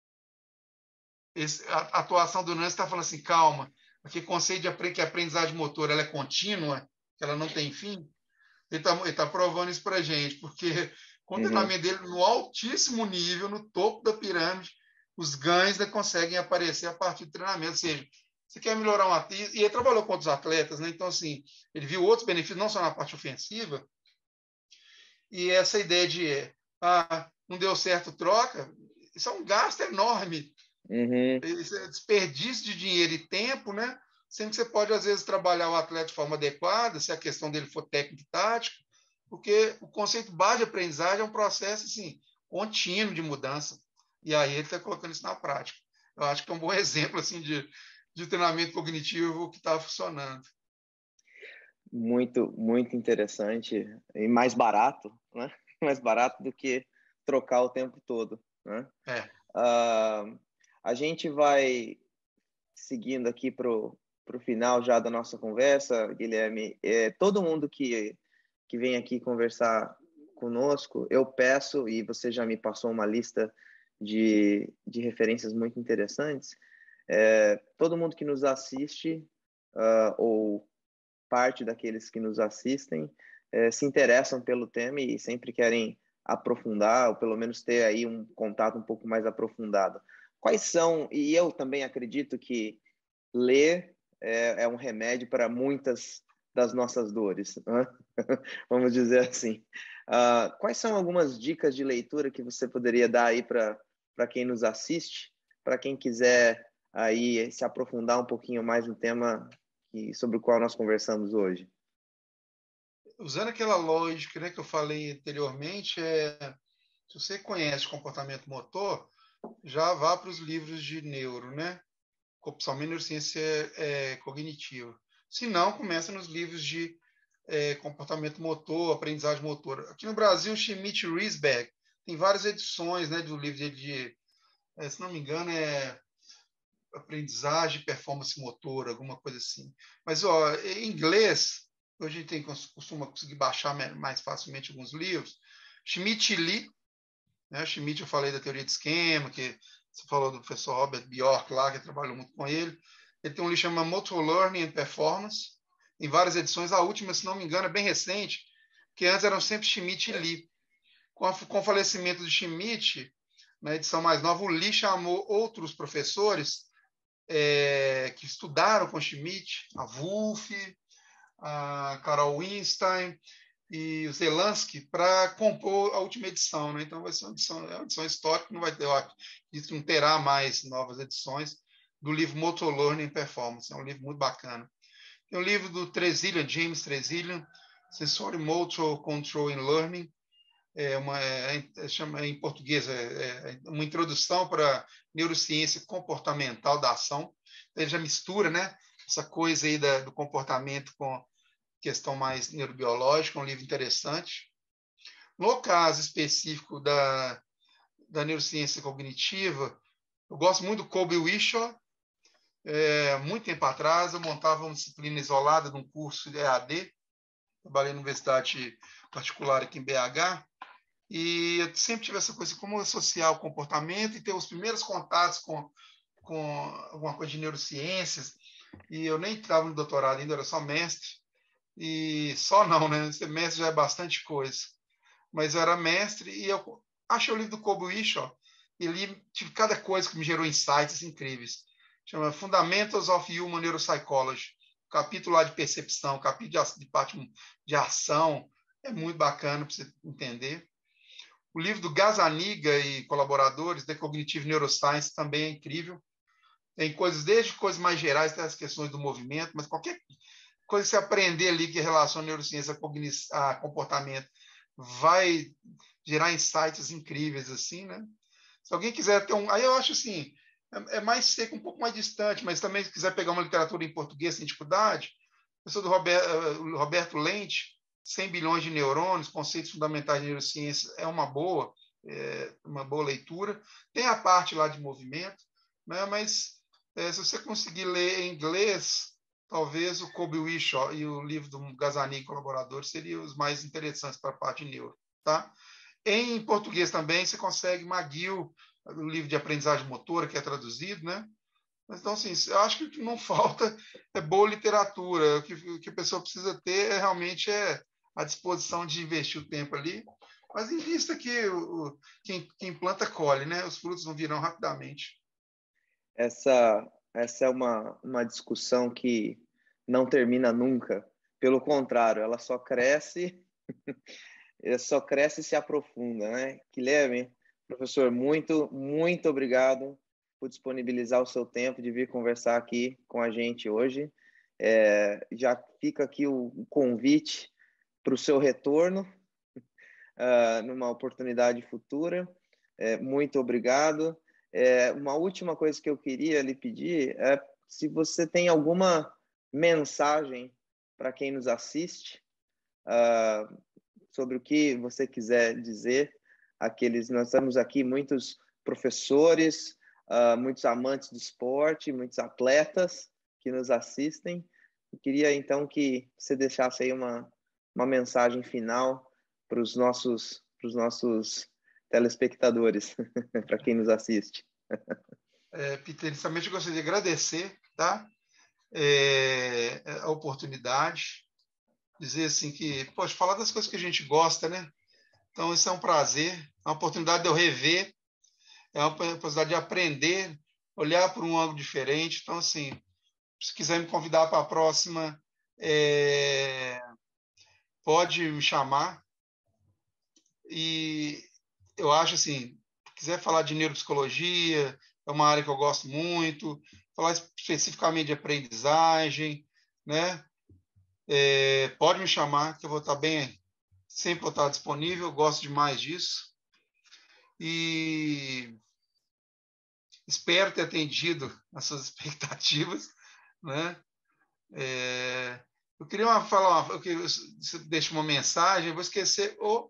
A atuação do Nance está falando assim, calma, porque conceito que a aprendizagem motora ela é contínua, que ela não tem fim, ele está provando isso para a gente, porque com o treinamento dele no altíssimo nível, no topo da pirâmide, os ganhos conseguem aparecer a partir do treinamento, ou seja, você quer melhorar um atleta, e ele trabalhou com outros atletas, né? Então, assim, ele viu outros benefícios, não só na parte ofensiva, e essa ideia de não deu certo, troca, isso é um gasto enorme. Esse desperdício de dinheiro e tempo, né? Sendo que você pode, às vezes, trabalhar o atleta de forma adequada, se a questão dele for técnica e tática, porque o conceito base de aprendizagem é um processo assim, contínuo de mudança. E aí ele está colocando isso na prática. Eu acho que é um bom exemplo assim, de treinamento cognitivo que está funcionando. Muito, muito interessante e mais barato, né? Mais barato do que trocar o tempo todo, né? A gente vai seguindo aqui para o final já da nossa conversa, Guilherme. Todo mundo que vem aqui conversar conosco, eu peço, e você já me passou uma lista de referências muito interessantes, todo mundo que nos assiste, ou parte daqueles que nos assistem, se interessam pelo tema e sempre querem aprofundar, ou pelo menos ter aí um contato um pouco mais aprofundado. Quais são, e eu também acredito que ler é um remédio para muitas das nossas dores, né? Vamos dizer assim. Quais são algumas dicas de leitura que você poderia dar aí para quem nos assiste, para quem quiser aí se aprofundar um pouquinho mais no tema sobre o qual nós conversamos hoje? Usando aquela lógica, né, que eu falei anteriormente, se você conhece comportamento motor, já vá para os livros de neuro, né? Principalmente neurociência cognitiva. Se não, começa nos livros de comportamento motor, aprendizagem motora. Aqui no Brasil, Schmidt e Riesberg tem várias edições, né, do livro se não me engano, aprendizagem e performance motora, alguma coisa assim. Mas, em inglês, hoje a gente costuma conseguir baixar mais facilmente alguns livros. Schmidt e Lee, né? Schmidt, eu falei da teoria de esquema, que você falou do professor Robert Bjork lá, que trabalhou muito com ele. Ele tem um livro chamado Motor Learning and Performance, em várias edições. A última, se não me engano, é bem recente, que antes eram sempre Schmidt e Lee. Com o falecimento de Schmidt, na edição mais nova, o Lee chamou outros professores que estudaram com Schmidt, a Wolff, a Carol Winstein e o Zelansky, para compor a última edição, né? Então vai ser uma edição histórica, não vai ter, isso não terá mais novas edições do livro Motor Learning and Performance. É um livro muito bacana. Tem um livro do Tresillian, James Tresillian, Sensory Motor Control and Learning, chama em português uma introdução para neurociência comportamental da ação. Então, ele já mistura, né, essa coisa aí do comportamento com questão mais neurobiológica, um livro interessante. No caso específico da neurociência cognitiva, eu gosto muito do Kobe Wishaw. Muito tempo atrás, eu montava uma disciplina isolada de um curso de EAD, trabalhei na universidade particular aqui em BH, e eu sempre tive essa coisa, como associar o comportamento e ter os primeiros contatos com alguma coisa de neurociências, e eu nem estava no doutorado ainda, era só mestre, e só não, né? Ser mestre já é bastante coisa. Mas eu era mestre e eu achei o livro do Kobe Wishaw e li, tive cada coisa que me gerou insights incríveis. Chama Fundamentals of Human Neuropsychology. Capítulo lá de percepção, capítulo de parte de ação. É muito bacana para você entender. O livro do Gazzaniga e colaboradores, The Cognitive Neuroscience, também é incrível. Tem coisas, desde coisas mais gerais, até as questões do movimento, mas qualquer coisa que você aprender ali que relaciona neurociência a comportamento vai gerar insights incríveis, assim, né? Se alguém quiser ter um... Aí eu acho assim, é mais seco, um pouco mais distante, mas também se quiser pegar uma literatura em português sem dificuldade, eu sou do Roberto Lente, 100 bilhões de neurônios, conceitos fundamentais de neurociência, é uma boa leitura. Tem a parte lá de movimento, né? Mas se você conseguir ler em inglês, talvez o Kobe Wishaw e o livro do Gazzaniga colaborador seriam os mais interessantes para a parte de neuro, tá? Em português também você consegue McGill, o livro de aprendizagem motora, que é traduzido, né? Então, assim, eu acho que o que não falta é boa literatura. O que a pessoa precisa ter realmente a disposição de investir o tempo ali. Mas em vista que quem planta colhe, né? Os frutos não virão rapidamente. Essa é uma discussão que não termina nunca. Pelo contrário, ela só cresce e se aprofunda, né? Guilherme, professor, muito obrigado por disponibilizar o seu tempo de vir conversar aqui com a gente hoje. Já fica aqui o convite para o seu retorno numa oportunidade futura. Muito obrigado. Uma última coisa que eu queria lhe pedir é se você tem alguma mensagem para quem nos assiste, sobre o que você quiser dizer. Nós temos aqui muitos professores, muitos amantes do esporte, muitos atletas que nos assistem. Eu queria, então, que você deixasse aí uma mensagem final para os nossos telespectadores, para quem nos assiste. Peter, inicialmente eu gostaria de agradecer, tá? A oportunidade, dizer assim que, poxa, falar das coisas que a gente gosta, né? Então, isso é um prazer, é uma oportunidade de eu rever, é uma oportunidade de aprender, olhar por um ângulo diferente. Então, assim, se quiser me convidar para a próxima, pode me chamar. E eu acho assim, se quiser falar de neuropsicologia, é uma área que eu gosto muito, falar especificamente de aprendizagem, né? Pode me chamar, que eu vou estar sempre vou estar disponível, eu gosto demais disso. E espero ter atendido as suas expectativas, né? Eu queria você deixa uma mensagem, eu vou esquecer o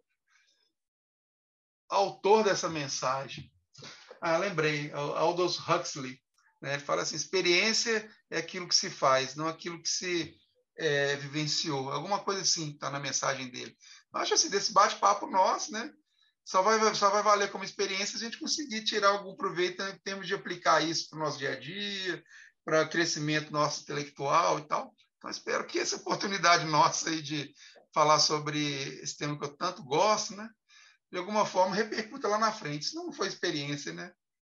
autor dessa mensagem. Lembrei, Aldous Huxley, né? Ele fala assim, experiência é aquilo que se faz, não aquilo que se vivenciou. Alguma coisa assim está na mensagem dele. Eu acho assim, desse bate-papo nosso, né? Só vai valer como experiência se a gente conseguir tirar algum proveito em termos de aplicar isso para o nosso dia a dia, para o crescimento nosso intelectual e tal. Então, espero que essa oportunidade nossa aí de falar sobre esse tema que eu tanto gosto, né? De alguma forma repercuta lá na frente. Isso não foi experiência, né?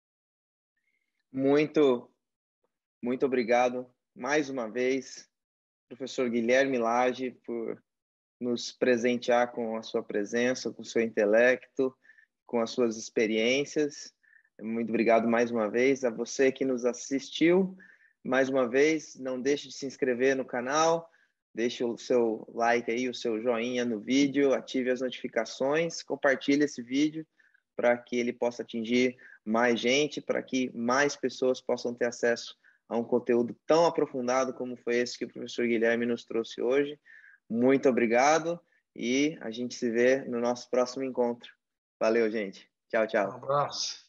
Muito obrigado mais uma vez, professor Guilherme Lage, por nos presentear com a sua presença, com o seu intelecto, com as suas experiências. Muito obrigado mais uma vez a você que nos assistiu. Mais uma vez, não deixe de se inscrever no canal, deixe o seu like aí, o seu joinha no vídeo, ative as notificações, compartilhe esse vídeo para que ele possa atingir mais gente, para que mais pessoas possam ter acesso a um conteúdo tão aprofundado como foi esse que o professor Guilherme nos trouxe hoje. Muito obrigado e a gente se vê no nosso próximo encontro. Valeu, gente. Tchau, Um tchau. abraço.